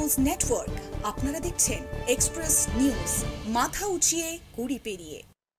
News network আপনারা দেখছেন express news, মাথা উঁচিয়ে কুড়ি পেরিয়ে।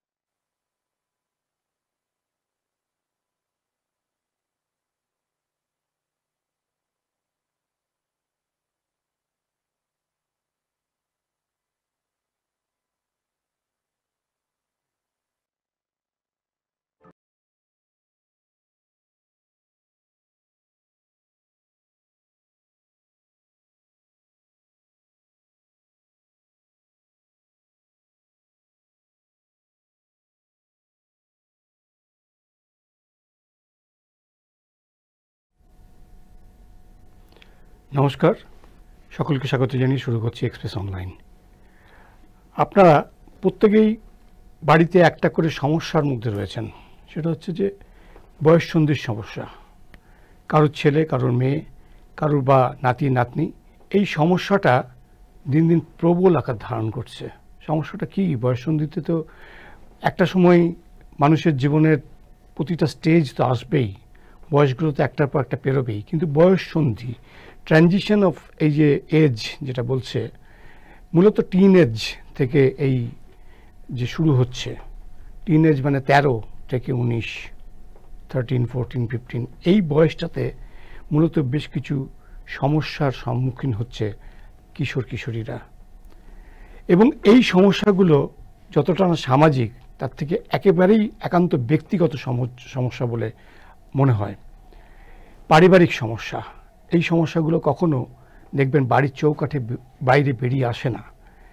নমস্কার, সকলকে স্বাগত জানিয়ে শুরু করছি এক্সপ্রেস অনলাইন। আপনারা প্রত্যেকেই বাড়িতে একটা করে সমস্যার মধ্যে রয়েছেন। সেটা হচ্ছে যে বয়ঃসন্ধির সমস্যা। কারোর ছেলে, কারোর মেয়ে, কারোর বা নাতি নাতনি, এই সমস্যাটা দিন দিন প্রবল আকার ধারণ করছে। সমস্যাটা কি? বয়ঃসন্ধিতে তো একটা সময় মানুষের জীবনের প্রতিটা স্টেজ তো আসবেই, বয়সগুলো তো একটার পর একটা পেরোবেই, কিন্তু বয়ঃসন্ধি, ট্রানজিশন অফ এই যে এজ যেটা বলছে, মূলত টিন এজ থেকে এই যে শুরু হচ্ছে। টিন এজ মানে 13 থেকে 19, 13, 14, 15, এই বয়সটাতে মূলত বেশ কিছু সমস্যার সম্মুখীন হচ্ছে কিশোর কিশোরীরা। এবং এই সমস্যাগুলো যতটা না সামাজিক, তার থেকে একেবারেই একান্ত ব্যক্তিগত সমস্যা বলে মনে হয়। পারিবারিক সমস্যা, এই সমস্যাগুলো কখনো দেখবেন বাড়ির চৌকাঠে বাইরে বেরিয়ে আসে না।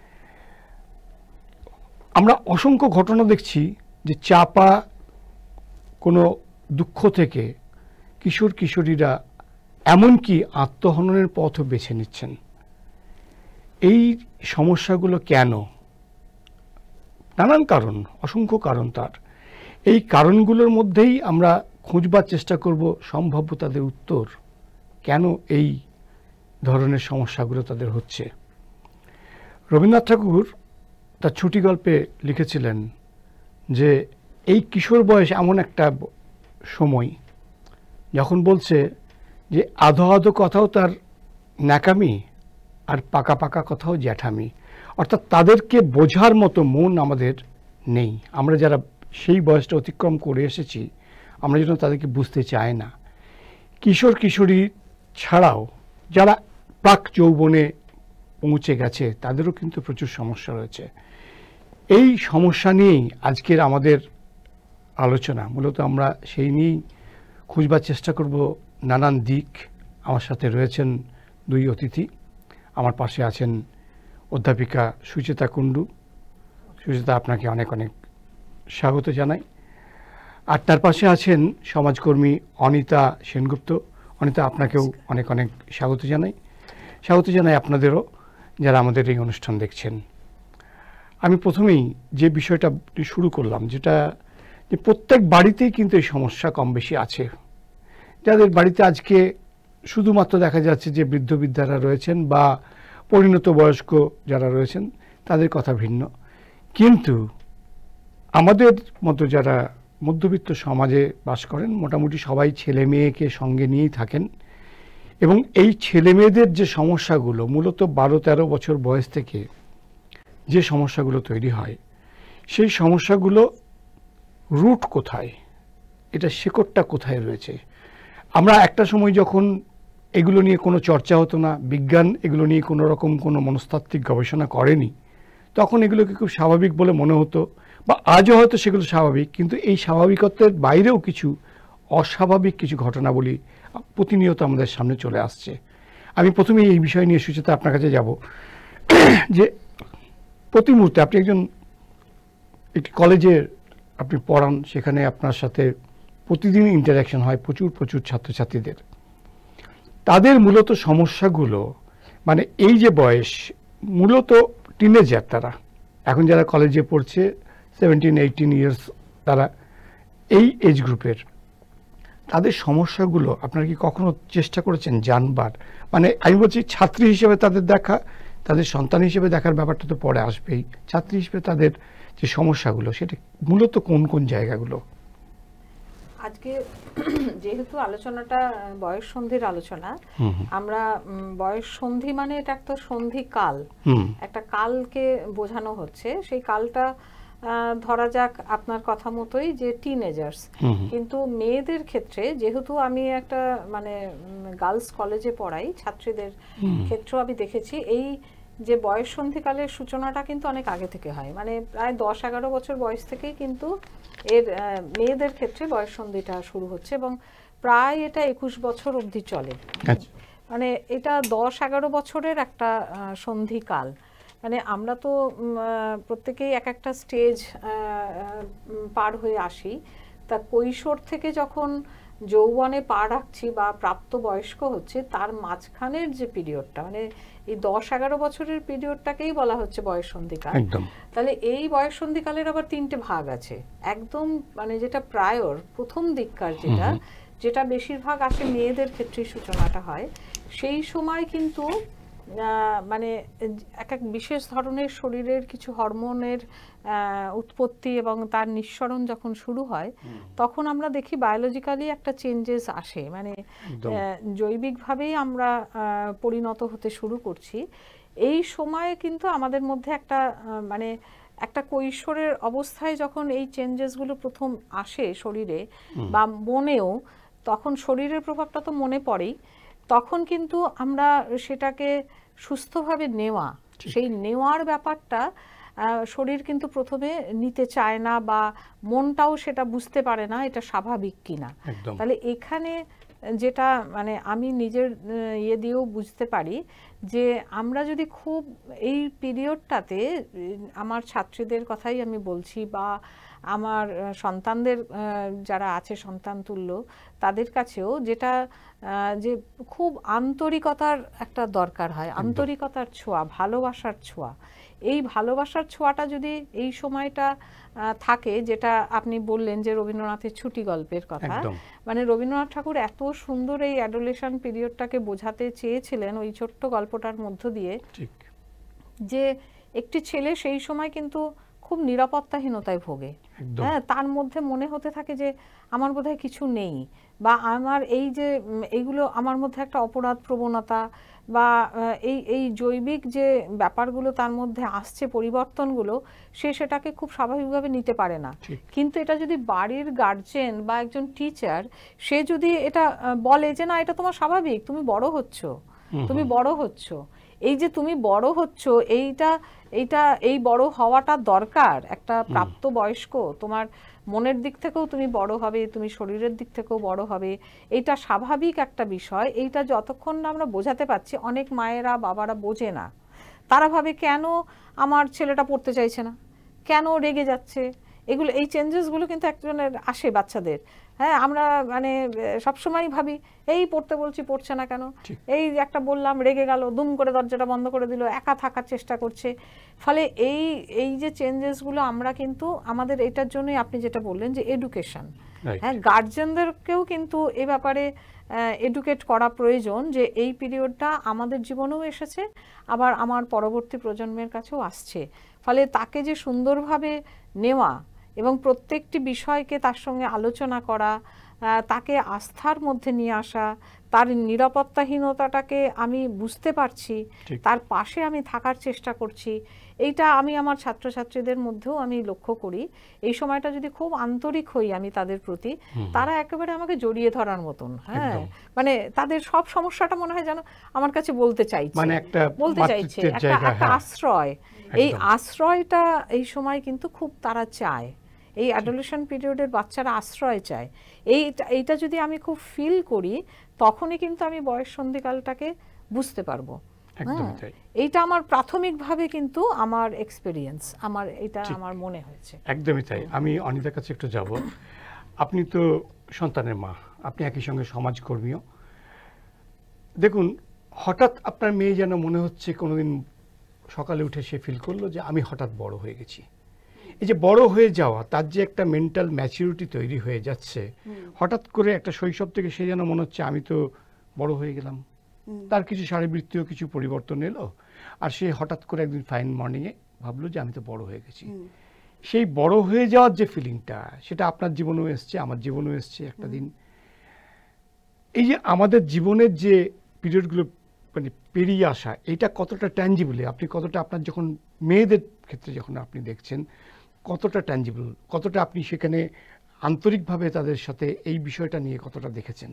আমরা অসংখ্য ঘটনা দেখছি যে চাপা কোনো দুঃখ থেকে কিশোর কিশোরীরা এমনকি আত্মহননের পথও বেছে নিচ্ছেন। এই সমস্যাগুলো কেন? নানান কারণ, অসংখ্য কারণ তার। এই কারণগুলোর মধ্যেই আমরা খুঁজবার চেষ্টা করব সম্ভাব্য তাদের উত্তর, কেন এই ধরনের সমস্যাগুলো তাদের হচ্ছে। রবীন্দ্রনাথ ঠাকুর তার ছুটি গল্পে লিখেছিলেন যে এই কিশোর বয়স এমন একটা সময় যখন বলছে যে আধো আধো কথাও তার ন্যাকামি, আর পাকা পাকা কথাও জ্যাঠামি। অর্থাৎ তাদেরকে বোঝার মতো মন আমাদের নেই। আমরা যারা সেই বয়সটা অতিক্রম করে এসেছি, আমরা যেন তাদেরকে বুঝতে চাই না। কিশোর কিশোরী ছাড়াও যারা প্রাক যৌবনে পৌঁছে গেছে, তাদেরও কিন্তু প্রচুর সমস্যা রয়েছে। এই সমস্যা নিয়েই আজকের আমাদের আলোচনা। মূলত আমরা সেই নিয়েই খুঁজবার চেষ্টা করব নানান দিক। আমার সাথে রয়েছেন দুই অতিথি। আমার পাশে আছেন অধ্যাপিকা সুচেতা কুণ্ডু। সুচেতা, আপনাকে অনেক অনেক স্বাগত জানাই। আর তার পাশে আছেন সমাজকর্মী অনিতা সেনগুপ্ত। অনিতা, আপনাকেও অনেক অনেক স্বাগত জানাই। স্বাগত জানাই আপনাদেরও, যারা আমাদের এই অনুষ্ঠান দেখছেন। আমি প্রথমেই যে বিষয়টা শুরু করলাম, যেটা যে প্রত্যেক বাড়িতেই কিন্তু এই সমস্যা কম বেশি আছে। যাদের বাড়িতে আজকে শুধুমাত্র দেখা যাচ্ছে যে বৃদ্ধ বৃদ্ধারা রয়েছেন বা পরিণত বয়স্ক যারা রয়েছেন, তাদের কথা ভিন্ন। কিন্তু আমাদের মতো যারা মধ্যবিত্ত সমাজে বাস করেন, মোটামুটি সবাই ছেলে মেয়েকে সঙ্গে নিয়েই থাকেন। এবং এই ছেলে মেয়েদের যে সমস্যাগুলো, মূলত 12-13 বছর বয়স থেকে যে সমস্যাগুলো তৈরি হয়, সেই সমস্যাগুলো রুট কোথায়, এটা শেকড়টা কোথায় রয়েছে। আমরা একটা সময় যখন এগুলো নিয়ে কোনো চর্চা হতো না, বিজ্ঞান এগুলো নিয়ে কোনো রকম কোনো মনস্তাত্ত্বিক গবেষণা করেনি, তখন এগুলোকে খুব স্বাভাবিক বলে মনে হতো, বা আজও হয়তো সেগুলো স্বাভাবিক। কিন্তু এই স্বাভাবিকত্বের বাইরেও কিছু অস্বাভাবিক কিছু ঘটনাবলী প্রতিনিয়ত আমাদের সামনে চলে আসছে। আমি প্রথমেই এই বিষয় নিয়ে সুচেতা আপনার কাছে যাব, যে প্রতি মুহূর্তে আপনি একটি কলেজে আপনি পড়ান, সেখানে আপনার সাথে প্রতিদিন ইন্টারাকশন হয় প্রচুর ছাত্রছাত্রীদের। তাদের মূলত সমস্যাগুলো, মানে এই যে বয়স, মূলত টিনেজার, তারা এখন যারা কলেজে পড়ছে 17-18 ইয়ার্স, তারা এই এজ গ্রুপের, তাদের সমস্যাগুলো আপনারা কি কখনো চেষ্টা করেছেন জানবার? মানে আমি বলছি ছাত্রী হিসেবে তাদের দেখা, তাদের সন্তান হিসেবে দেখার ব্যাপারটা তো পরে আসবেই। ছাত্রী হিসেবে তাদের যে সমস্যাগুলো, সেটা মূলত কোন কোন জায়গাগুলো? আজকে যেহেতু আলোচনাটা বয়স সন্ধির আলোচনা, আমরা বয়স সন্ধি মানে এটা একটা সন্ধি কাল, একটা কালকে বোঝানো হচ্ছে। সেই কালটা ধরা যাক আপনার কথা মতোই যে টিনেজার্স, কিন্তু মেয়েদের ক্ষেত্রে যেহেতু আমি একটা মানে গার্লস কলেজে পড়াই, ছাত্রীদের ক্ষেত্রেও আমি দেখেছি এই যে বয়স সন্ধিকালের সূচনাটা কিন্তু অনেক আগে থেকে হয়, মানে প্রায় 10-11 বছর বয়স থেকেই কিন্তু এর মেয়েদের ক্ষেত্রে বয়স সন্ধিটা শুরু হচ্ছে এবং প্রায় এটা 21 বছর অবধি চলে। মানে এটা 10-11 বছরের একটা সন্ধিকাল। মানে আমরা তো প্রত্যেকেই এক একটা স্টেজ পার হয়ে আসি। তা কৈশোর থেকে যখন যৌবনে পা রাখছি বা প্রাপ্ত বয়স্ক হচ্ছে, তার মাঝখানের যে পিরিয়ডটা, মানে এই 10-11 বছরের পিরিয়ডটাকেই বলা হচ্ছে বয়ঃসন্ধিকাল। তাহলে এই বয়ঃসন্ধিকালের আবার 3টে ভাগ আছে। একদম মানে যেটা প্রায়র প্রথম দিককার, যেটা বেশিরভাগ আসে মেয়েদের ক্ষেত্রে সূচনাটা হয়, সেই সময় কিন্তু মানে এক এক বিশেষ ধরনের শরীরের কিছু হরমোনের উৎপত্তি এবং তার নিঃসরণ যখন শুরু হয়, তখন আমরা দেখি বায়োলজিক্যালি একটা চেঞ্জেস আসে, মানে জৈবিকভাবেই আমরা পরিণত হতে শুরু করছি। এই সময়ে কিন্তু আমাদের মধ্যে একটা মানে একটা কৈশোরের অবস্থায় যখন এই চেঞ্জেসগুলো প্রথম আসে শরীরে বা মনেও, তখন শরীরের প্রভাবটা তো মনে পড়েই, তখন কিন্তু আমরা সেটাকে সুস্থভাবে নেওয়া, সেই নেওয়ার ব্যাপারটা শরীর কিন্তু প্রথমে নিতে চায় না বা মনটাও সেটা বুঝতে পারে না এটা স্বাভাবিক কিনা। তাহলে এখানে যেটা মানে আমি নিজের ইয়ে দিয়েও বুঝতে পারি যে আমরা যদি খুব এই পিরিয়ডটাতে, আমার ছাত্রীদের কথাই আমি বলছি বা আমার সন্তানদের যারা আছে সন্তান তুল্য, তাদের কাছেও যেটা যে খুব আন্তরিকতার একটা দরকার হয়, আন্তরিকতার ছোঁয়া, ভালোবাসার ছোঁয়া। এই ভালোবাসার ছোঁয়াটা যদি এই সময়টা থাকে, যেটা আপনি বললেন যে রবীন্দ্রনাথের ছুটি গল্পের কথা, মানে রবীন্দ্রনাথ ঠাকুর এত সুন্দর এই অ্যাডোলেশন পিরিয়ডটাকে বোঝাতে চেয়েছিলেন ওই ছোট্ট গল্পটার মধ্য দিয়ে, যে একটি ছেলে সেই সময় কিন্তু খুব নিরাপত্তাহীনতায় ভোগে। হ্যাঁ, তার মধ্যে মনে হতে থাকে যে আমার বোধহয় কিছু নেই, বা আমার এই যে এইগুলো আমার মধ্যে একটা অপরাধ প্রবণতা বা এই জৈবিক যে ব্যাপারগুলো তার মধ্যে আসছে, পরিবর্তনগুলো, সে সেটাকে খুব স্বাভাবিকভাবে নিতে পারে না। কিন্তু এটা যদি বাড়ির গার্জেন বা একজন টিচার, সে যদি এটা বলে যে না, এটা তোমার স্বাভাবিক, তুমি বড় হচ্ছ, তুমি বড় হচ্ছ, এই যে তুমি বড় হচ্ছ, এই বড় হওয়াটা দরকার, একটা প্রাপ্ত বয়স্ক, তোমার মনের দিক থেকেও তুমি বড় হবে, তুমি শরীরের দিক থেকেও বড় হবে, এইটা স্বাভাবিক একটা বিষয়। এইটা যতক্ষণ না আমরা বোঝাতে পারছি, অনেক মায়েরা বাবারা বোঝে না। তারা ভাবে কেন আমার ছেলেটা পড়তে চাইছে না, কেন রেগে যাচ্ছে, এগুলো এই চেঞ্জেসগুলো কিন্তু একজনের আসে বাচ্চাদের। হ্যাঁ, আমরা মানে সবসময় ভাবি এই পড়তে বলছি পড়ছে না কেন, এই একটা বললাম রেগে গেল, দুম করে দরজাটা বন্ধ করে দিল, একা থাকার চেষ্টা করছে। ফলে এই যে চেঞ্জেসগুলো আমরা কিন্তু আমাদের এটার জন্যই আপনি যেটা বললেন যে এডুকেশন, হ্যাঁ, গার্জেনদেরকেও কিন্তু এ ব্যাপারে এডুকেট করা প্রয়োজন যে এই পিরিয়ডটা আমাদের জীবনেও এসেছে, আবার আমার পরবর্তী প্রজন্মের কাছেও আসছে। ফলে তাকে যে সুন্দরভাবে নেওয়া এবং প্রত্যেকটি বিষয়কে তার সঙ্গে আলোচনা করা, তাকে আস্থার মধ্যে নিয়ে আসা, তার নিরাপত্তাহীনতাটাকে আমি বুঝতে পারছি, তার পাশে আমি থাকার চেষ্টা করছি, এইটা আমি আমার ছাত্রছাত্রীদের মধ্যেও আমি লক্ষ্য করি। এই সময়টা যদি খুব আন্তরিক হই আমি তাদের প্রতি, তারা একেবারে আমাকে জড়িয়ে ধরার মতন, হ্যাঁ, মানে তাদের সব সমস্যাটা মনে হয় যেন আমার কাছে বলতে চাইছে, মানে একটা একটা আশ্রয়। এই আশ্রয়টা এই সময় কিন্তু খুব তারা চায়, এই অ্যাডোলেশন পিরিয়ডের বাচ্চারা আশ্রয় চায়। এইটা যদি আমি খুব ফিল করি, তখনই কিন্তু আমি বয়স সন্ধিকালটাকে বুঝতে পারবো। এইটা আমার প্রাথমিকভাবে কিন্তু আমার এক্সপেরিয়েন্স, আমার এটা আমার মনে হয়েছে। একদমই তাই। আমি অনিতার কাছে একটু যাব। আপনি তো সন্তানের মা, আপনি একই সঙ্গে সমাজকর্মীও। দেখুন, হঠাৎ আপনার মেয়ে যেন মনে হচ্ছে কোনোদিন সকালে উঠে সে ফিল করলো যে আমি হঠাৎ বড় হয়ে গেছি। এই যে বড় হয়ে যাওয়া, তার যে একটা মেন্টাল ম্যাচুরিটি তৈরি হয়ে যাচ্ছে, হঠাৎ করে একটা শৈশব থেকে সে যেন মনে হচ্ছে আমি তো বড় হয়ে গেলাম। তার কিছু শারীরবৃত্তীয় কিছু পরিবর্তন এলো, আর সে হঠাৎ করে একদিন ফাইন মর্নিংয়ে ভাবলো যে আমি তো বড় হয়ে গেছি। সেই বড় হয়ে যাওয়ার যে ফিলিংটা, সেটা আপনার জীবনেও এসছে, আমার জীবনেও এসছে একটা দিন। এই যে আমাদের জীবনের যে পিরিয়ডগুলো মানে পেরিয়ে আসা, এটা কতটা ট্যাঞ্জিবল, আপনি কতটা আপনার যখন মেয়েদের ক্ষেত্রে যখন আপনি দেখছেন কতটা ট্যাঞ্জিবল, কতটা আপনি সেখানে আন্তরিকভাবে তাদের সাথে এই বিষয়টা নিয়ে কতটা দেখেছেন?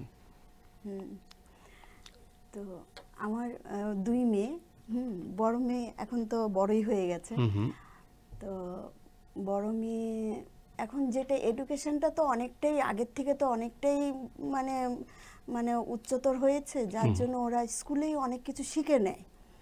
তো আমার 2 মেয়ে, বড় মেয়ে এখন তো বড়ই হয়ে গেছে। তো বড় মেয়ে এখন যেটা এডুকেশনটা তো অনেকটাই আগের থেকে তো অনেকটাই মানে মানে উচ্চতর হয়েছে, যার জন্য ওরা স্কুলেই অনেক কিছু শিখে নেয়।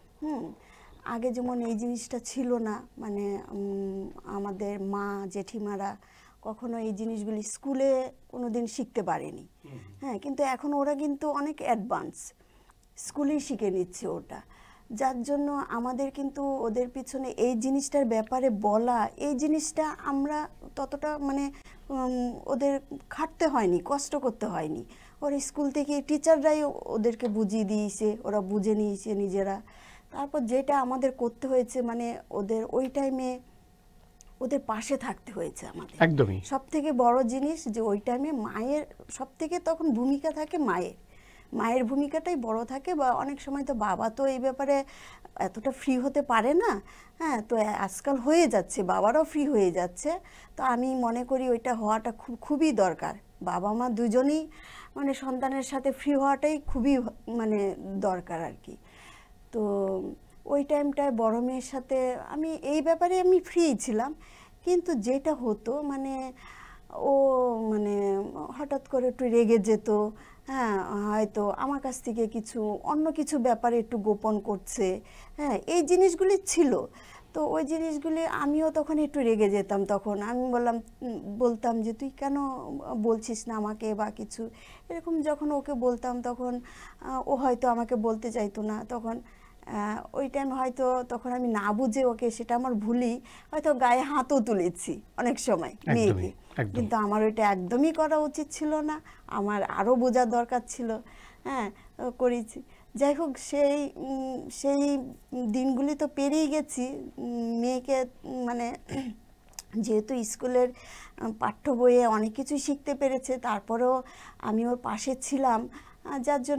আগে যেমন এই জিনিসটা ছিল না, মানে আমাদের মা জেঠিমারা কখনো এই জিনিসগুলি স্কুলে কোনোদিন শিখতে পারেনি। হ্যাঁ, কিন্তু এখন ওরা কিন্তু অনেক অ্যাডভান্স, স্কুলেই শিখে নিচ্ছে ওটা। যার জন্য আমাদের কিন্তু ওদের পিছনে এই জিনিসটার ব্যাপারে বলা, এই জিনিসটা আমরা ততটা মানে ওদের খাটতে হয়নি, কষ্ট করতে হয়নি। ওরা স্কুল থেকে টিচাররাই ওদেরকে বুঝিয়ে দিয়েছে, ওরা বুঝে নিয়েছে নিজেরা। তারপর যেটা আমাদের করতে হয়েছে মানে ওদের ওই টাইমে ওদের পাশে থাকতে হয়েছে আমাদের। একদমই সব থেকে বড় জিনিস যে ওই টাইমে মায়ের সব থেকে তখন ভূমিকা থাকে, মায়ের ভূমিকাটাই বড় থাকে। বা অনেক সময় তো বাবা তো এই ব্যাপারে এতটা ফ্রি হতে পারে না। হ্যাঁ, তো আজকাল হয়ে যাচ্ছে, বাবারাও ফ্রি হয়ে যাচ্ছে। তো আমি মনে করি ওইটা হওয়াটা খুবই দরকার। বাবা মা দুজনেই মানে সন্তানের সাথে ফ্রি হওয়াটাই খুবই মানে দরকার আর কি। তো ওই টাইমটায় বড় মেয়ের সাথে আমি এই ব্যাপারে আমি ফ্রি ছিলাম, কিন্তু যেটা হতো মানে ও মানে হঠাৎ করে একটু রেগে যেত। হ্যাঁ, হয়তো আমার কাছ থেকে কিছু অন্য কিছু ব্যাপারে একটু গোপন করছে। হ্যাঁ, এই জিনিসগুলি ছিল। তো ওই জিনিসগুলি আমিও তখন একটু রেগে যেতাম। তখন আমি বলতাম যে তুই কেন বলছিস না আমাকে বা কিছু এরকম। যখন ওকে বলতাম তখন ও হয়তো আমাকে বলতে চাইতো না। তখন ওই টাইম হয়তো তখন আমি না বুঝে ওকে, সেটা আমার ভুলই, হয়তো গায়ে হাতও তুলেছি অনেক সময় মেয়েকে। কিন্তু আমার ওইটা একদমই করা উচিত ছিল না, আমার আরও বোঝার দরকার ছিল। হ্যাঁ, করেছি। যাই হোক, সেই দিনগুলি তো পেরিয়ে গেছি। মেয়েকে মানে যেহেতু স্কুলের পাঠ্য বইয়ে অনেক কিছুই শিখতে পেরেছে, তারপরেও আমি ওর পাশে ছিলাম, যার জন্য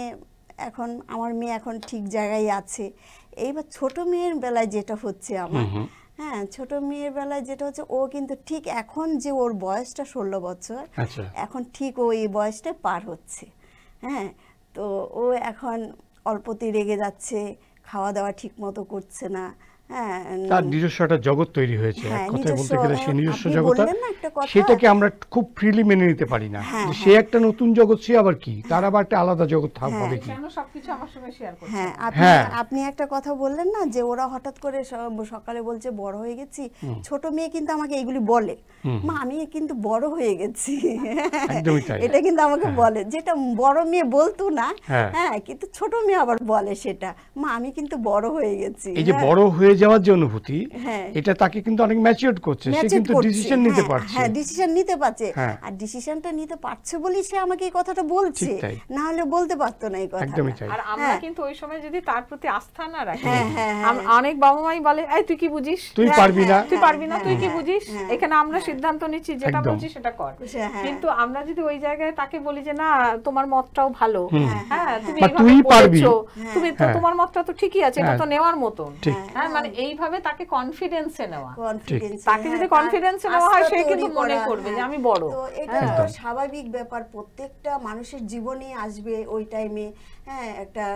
আমার মেয়ে এখন ঠিক জায়গায় আছে। এইবার ছোট মেয়ের বেলায় যেটা হচ্ছে আমার, হ্যাঁ, ছোট মেয়ের বেলায় যেটা হচ্ছে, ও কিন্তু ঠিক এখন যে ওর বয়সটা 16 বছর, এখন ঠিক ও এই বয়সটা পার হচ্ছে। হ্যাঁ, তো ও এখন অল্পতেই রেগে যাচ্ছে, খাওয়া দাওয়া ঠিক মতো করছে না। হ্যাঁ, তার নিজস্ব একটা জগৎ তৈরি হয়েছে। এক কথায় বলতে গেলে সে নিজস্ব জগৎ, সেটাকে আমরা খুব ফ্রিলি মেনে নিতে পারি না। সে একটা নতুন জগৎ, সে আবার কি, তার আবার একটা আলাদা জগৎ হবে কি। সবকিছু আমার সঙ্গে শেয়ার করছে। হ্যাঁ, আপনি একটা কথা বললেন না যে ওরা হঠাৎ করে সকালে বলছে বড় হয়ে গেছি। ছোট মেয়ে কিন্তু আমাকে এগুলি বলে, মা আমি কিন্তু বড় হয়ে গেছি, এটা কিন্তু আমাকে বলে, যেটা বড় মেয়ে বলতো না। হ্যাঁ, কিন্তু ছোট মেয়ে আবার বলে সেটা, মা আমি কিন্তু বড় হয়ে গেছি। এই যে বড় হয়ে যাওয়ার যে অনুভূতি, এটা তাকে কিন্তু অনেক ম্যাচিউরড করছে, সে কিন্তু ডিসিশন নিতে পারছে। হ্যাঁ, ডিসিশন নিতে পারছে। আর ডিসিশনটা নিতে পারছে বলেই সে আমাকে এই কথাটা বলছে, না হলে বলতে পারতো না এই কথাটা। আর আমরা কিন্তু ওই সময় যদি তার প্রতি আস্থা না রাখি, অনেক বাবা মাই বলে এই তুই কি বুঝিস, তুই পারবি না, তুই কি বুঝিস, এখানে আমরা সিদ্ধান্ত নিচ্ছি, যেটা বলছি সেটা কর। কিন্তু আমরা যদি ওই জায়গায় তাকে বলি যে না তোমার মতটাও ভালো, হ্যাঁ তুমি পারবি, তুমি তো তোমার মতটা তো ঠিকই আছে, এটা তো নেওয়ার মতন। হ্যাঁ, মানে এইভাবে তাকে কনফিডেন্সে নেওয়া, তাকে যদি কনফিডেন্সে নেওয়া হয়, সে কিন্তু মনে করবে যে আমি বড়। তো এটা তো স্বাভাবিক ব্যাপার, প্রত্যেকটা মানুষের জীবনে আসবে ওই টাইমে। হ্যাঁ,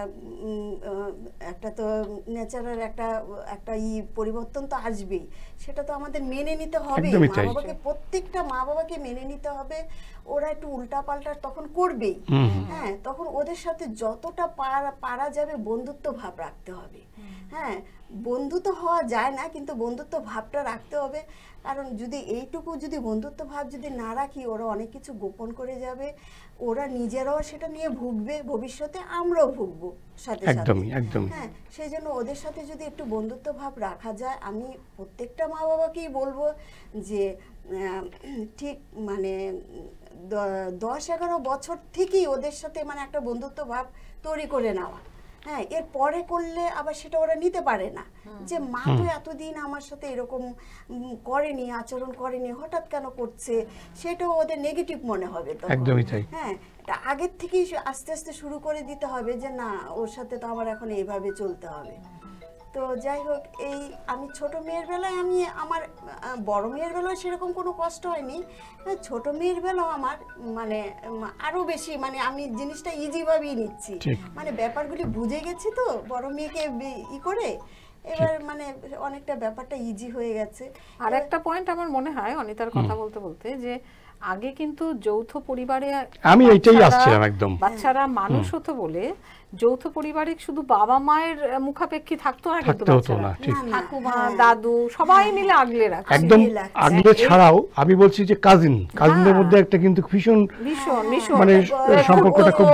একটা তো ন্যাচারাল একটা পরিবর্তন তো আসবেই, সেটা তো আমাদের মেনে নিতে হবে। মা বাবাকে, প্রত্যেকটা মা বাবাকে মেনে নিতে হবে। ওরা একটু উল্টা পাল্টা তখন করবেই। হ্যাঁ, তখন ওদের সাথে যতটা পারা যাবে বন্ধুত্ব ভাব রাখতে হবে। হ্যাঁ, বন্ধুত্ব হওয়া যায় না, কিন্তু বন্ধুত্ব ভাবটা রাখতে হবে। কারণ যদি এইটুকু যদি বন্ধুত্ব ভাব যদি না রাখি, ওরা অনেক কিছু গোপন করে যাবে, ওরা নিজেরাও সেটা নিয়ে ভুগবে, ভবিষ্যতে আমরাও ভুগবো সাথে সাথে। হ্যাঁ, সেই জন্য ওদের সাথে যদি একটু বন্ধুত্ব ভাব রাখা যায়, আমি প্রত্যেকটা মা বাবাকেই বলবো যে ঠিক মানে 10-11 বছর থেকেই ওদের সাথে মানে একটা বন্ধুত্ব ভাব তৈরি করে নেওয়া। হ্যাঁ, এর পরে করলে আবার সেটা ওরা নিতে পারে না, যে মা তো এতদিন আমার সাথে এরকম করেনি, আচরণ করেনি, হঠাৎ কেন করছে, সেটাও ওদের নেগেটিভ মনে হবে তখন। একদমই তাই। হ্যাঁ, এটা আগের থেকেই আস্তে আস্তে শুরু করে দিতে হবে যে না, ওর সাথে তো আমার এখন এইভাবে চলতে হবে। তো যাই হোক, এই আমি ছোট মেয়ের বেলায় আমার বড় মেয়ের বেলায় সেরকম কোনো কষ্ট হয়নি, ছোট মেয়ের বেলাও আমার মানে আরো বেশি, মানে আমি জিনিসটা ইজি ভাবেই নিচ্ছি, মানে ব্যাপারগুলি বুঝে গেছি তো বড় মেয়েকে করে, এবার মানে অনেকটা ব্যাপারটা ইজি হয়ে গেছে। আর একটা পয়েন্ট আমার মনে হয় অনিতার কথা বলতে বলতে, যে আগে কিন্তু যৌথ পরিবারে আমি এইটাই আসছিলাম একদম, বাচ্চারা মানুষ হতো বলে যৌথ পরিবারে শুধু বাবা মায়ের মুখাপেক্ষী থাকতো না, কিন্তু ঠাকুমা দাদু সবাই মিলে আগলে রাখে, একদম আগলে ছাড়াও আমি বলছি যে কাজিনদের মধ্যে একটা কিন্তু ভীষণ মানে সম্পর্কটা খুব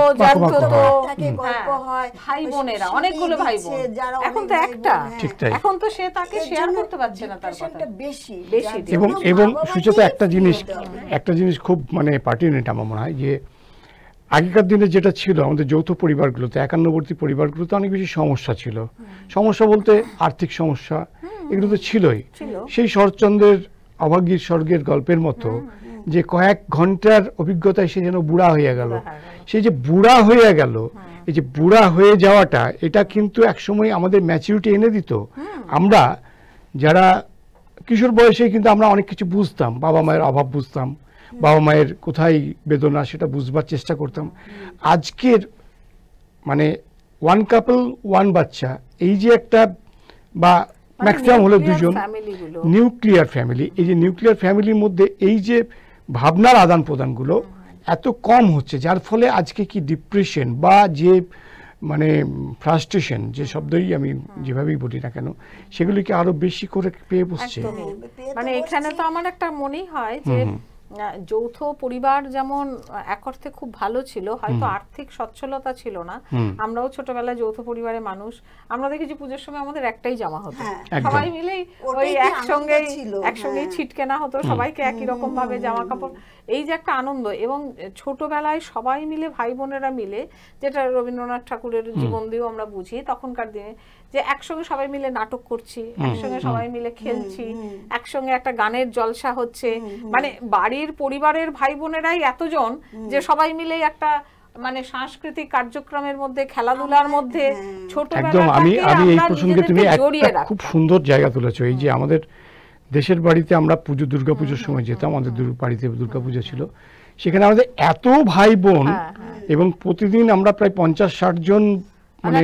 গল্প হয়, ভাই বোনেরা অনেকগুলো ভাই বোন, এখন তো একটা, এখন তো সে তাকে শেয়ার করতে পারছে না, তার কথা বেশি বেশি। এবং সুচেতা একটা জিনিস খুব মানে পার্টিনেন্ট আমার মনে হয়, যে আগেকার দিনে যেটা ছিল আমাদের যৌথ পরিবারগুলোতে, একান্নবর্তী পরিবারগুলোতে অনেক বেশি সমস্যা ছিল। সমস্যা বলতে আর্থিক সমস্যা, এগুলো তো ছিলই। সেই শরৎচন্দ্রের অভাগীর স্বর্গের গল্পের মতো, যে কয়েক ঘন্টার অভিজ্ঞতায় সে যেন বুড়া হয়ে গেল। সেই যে বুড়া হয়ে গেল, এই যে বুড়া হয়ে যাওয়াটা, এটা কিন্তু একসময় আমাদের ম্যাচুরিটি এনে দিত। আমরা যারা কিশোর বয়সে কিন্তু আমরা অনেক কিছু বুঝতাম, বাবা মায়ের অভাব বুঝতাম, বাবা মায়ের কোথায় বেদনা সেটা বুঝবার চেষ্টা করতাম। আজকের মানে ওয়ান কাপল ওয়ান বাচ্চা, এই যে একটা, বা ম্যাক্সিমাম হলো দুজন, নিউক্লিয়ার ফ্যামিলি, এই যে নিউক্লিয়ার ফ্যামিলির মধ্যে এই যে ভাবনার আদান প্রদানগুলো এত কম হচ্ছে, যার ফলে আজকে কি ডিপ্রেশন বা যে মানে ফ্রাস্ট্রেশন, যে শব্দই আমি যেভাবেই বলি না কেন, সেগুলিকে আরো বেশি করে পেয়ে বসছে। মানে এখানে তো আমার একটা মনেই হয় যে যৌথ পরিবার যেমন এক অর্থে খুব ভালো ছিল, হয়তো আর্থিক সচ্ছলতা ছিল না। আমরাও ছোটবেলায় যৌথ পরিবারের মানুষ, আমরা দেখেছি পুজোর সময় আমাদের একটাই জামা হতো, সবাই মিলেই ওই একসঙ্গেই ছিট কেনা হতো, সবাইকে একই রকম ভাবে জামা কাপড়, এই যে একটা আনন্দ। এবং ছোটবেলায় সবাই মিলে, ভাই বোনেরা মিলে, যেটা রবীন্দ্রনাথ ঠাকুরের জীবন দিয়েও আমরা বুঝি তখনকার দিনে, যে একসঙ্গে সবাই মিলে নাটক করছি, একসঙ্গে সবাই মিলে খেলছি, একসঙ্গে একটা গানের জলসা হচ্ছে, মানে বাড়ির পরিবারের ভাই বোনেরাই এতজন যে সবাই মিলে একটা মানে সাংস্কৃতিক কার্যক্রমের মধ্যে, খেলাধুলার মধ্যে একদম। আমি এই প্রসঙ্গে তুমি একটা খুব সুন্দর জায়গা তুলেছো, এই যে আমাদের দেশের বাড়িতে আমরা দুর্গাপুজোর সময় যেতাম, আমাদের বাড়িতে দুর্গাপুজো ছিল, সেখানে আমাদের এত ভাই বোন, এবং প্রতিদিন আমরা প্রায় 50-60 জন মানে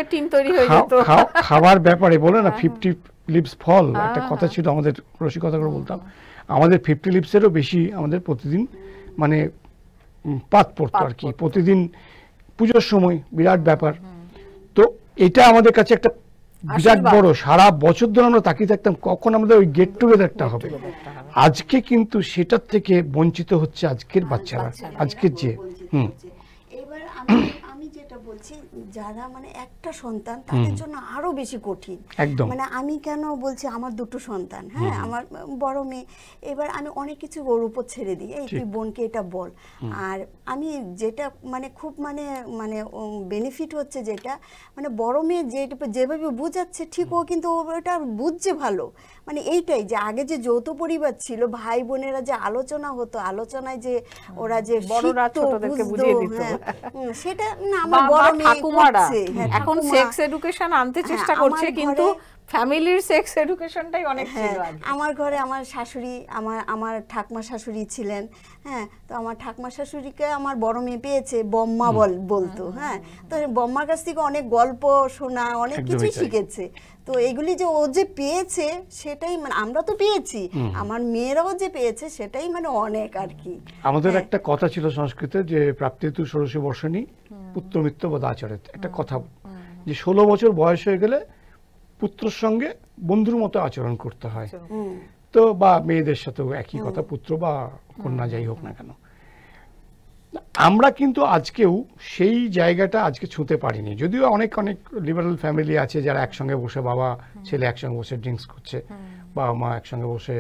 খাবার ব্যাপারে বলে না 50 লিভস ফল একটা কথা ছিল, আমাদের রসিকতা করে বলতাম, আমাদের 50 লিভসেরও বেশি আমাদের প্রতিদিন মানে পাত পড়তো আর কি, প্রতিদিন পুজোর সময় বিরাট ব্যাপার। তো এটা আমাদের কাছে একটা বিরাট বড়, সারা বছর ধরে আমরা তাকিয়ে থাকতাম কখন আমাদের ওই গেট টুগেদারটা হবে। আজকে কিন্তু সেটার থেকে বঞ্চিত হচ্ছে আজকের বাচ্চারা, আজকের যে এবার আমি যেটা বলছি, যারা মানে একটা সন্তান তাদের জন্য আরো বেশি কঠিন। মানে আমি কেন বলছি, আমার দুটো সন্তান, হ্যাঁ, আমার বড় মেয়ে, এবার আমি অনেক কিছু ওর উপর ছেড়ে দিই, এই তুই বোনকে এটা বল। আর আমি যেটা মানে খুব মানে মানে বেনিফিট হচ্ছে, যেটা মানে বড় মেয়ে যেভাবে বুঝাচ্ছে ঠিক, ও কিন্তু ওটা বুঝছে ভালো। মানে এইটাই যে আগে যে যৌথ পরিবার ছিল, ভাই বোনেরা যে আলোচনা হতো, আলোচনায় যে ওরা যে বড়রা ছোটদেরকে বুঝিয়ে দিত, সেটা না আমার বড় মেয়ে করছে। এখন সেক্স এডুকেশন আনতে চেষ্টা করছে, কিন্তু ফ্যামিলির সেক্স এডুকেশনটাই অনেক ছিল। আমার ঘরে আমার শাশুড়ি, আমার ঠাকমা শাশুড়ি ছিলেন, হ্যাঁ, তো আমার ঠাকমা শাশুড়িকে আমার বড় মেয়ে পেয়েছে, বম্মা বলতো, হ্যাঁ, তো বম্মার কাছ থেকে অনেক গল্প শোনা, অনেক কিছু শিখেছে। তো এগুলি যে ও যে পেয়েছে সেটাই, মানে আমরা তো পেয়েছি, আমার মেয়েরাও যে পেয়েছে সেটাই মানে অনেক আর কি। আমাদের একটা কথা ছিল সংস্কৃতে, যে প্রাপ্তিতু ষোড়শ বর্ষণী পুত্রমিত্র বদাচরেত, একটা কথা, যে 16 বছর বয়স হয়ে গেলে পুত্রের সঙ্গে বন্ধুর মতো আচরণ করতে হয়। তো বা মেয়েদের সাথেও একই কথা, পুত্র বা কন্যা যাই হোক না কেন। আমরা কিন্তু আজকেও সেই জায়গাটা আজকে ছুঁতে পারিনি, যদিও অনেক লিবারাল ফ্যামিলি আছে যারা একসঙ্গে বসে, বাবা ছেলে একসঙ্গে বসে ড্রিঙ্কস করছে, বাবা মা একসঙ্গে বসে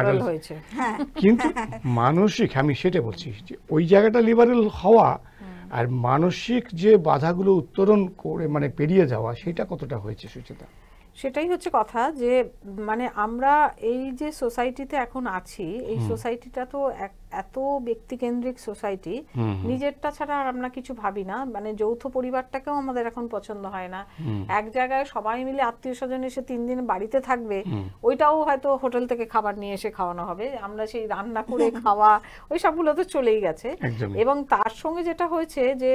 অন্যান্য, কিন্তু মানসিক, আমি সেটা বলছি যে ওই জায়গাটা লিবারেল হওয়া আর মানসিক যে বাধাগুলো উত্তরণ করে মানে পেরিয়ে যাওয়া, সেটা কতটা হয়েছে সুচিতা? সেটাই হচ্ছে কথা, যে মানে আমরা এই যে সোসাইটিতে এখন আছি, এই সোসাইটিটা তো এত ব্যক্তিকেন্দ্রিক সোসাইটি, নিজেরটা ছাড়া আর আমরা কিছু ভাবি না। মানে যৌথ পরিবারটাকেও আমাদের এখন পছন্দ হয় না। এক জায়গায় সবাই মিলে আত্মীয় স্বজন এসে 3 দিন বাড়িতে থাকবে, ওইটাও হয়তো হোটেল থেকে খাবার নিয়ে এসে খাওয়ানো হবে, আমরা সেই রান্না করে খাওয়া ওই সবগুলো তো চলেই গেছে। এবং তার সঙ্গে যেটা হয়েছে যে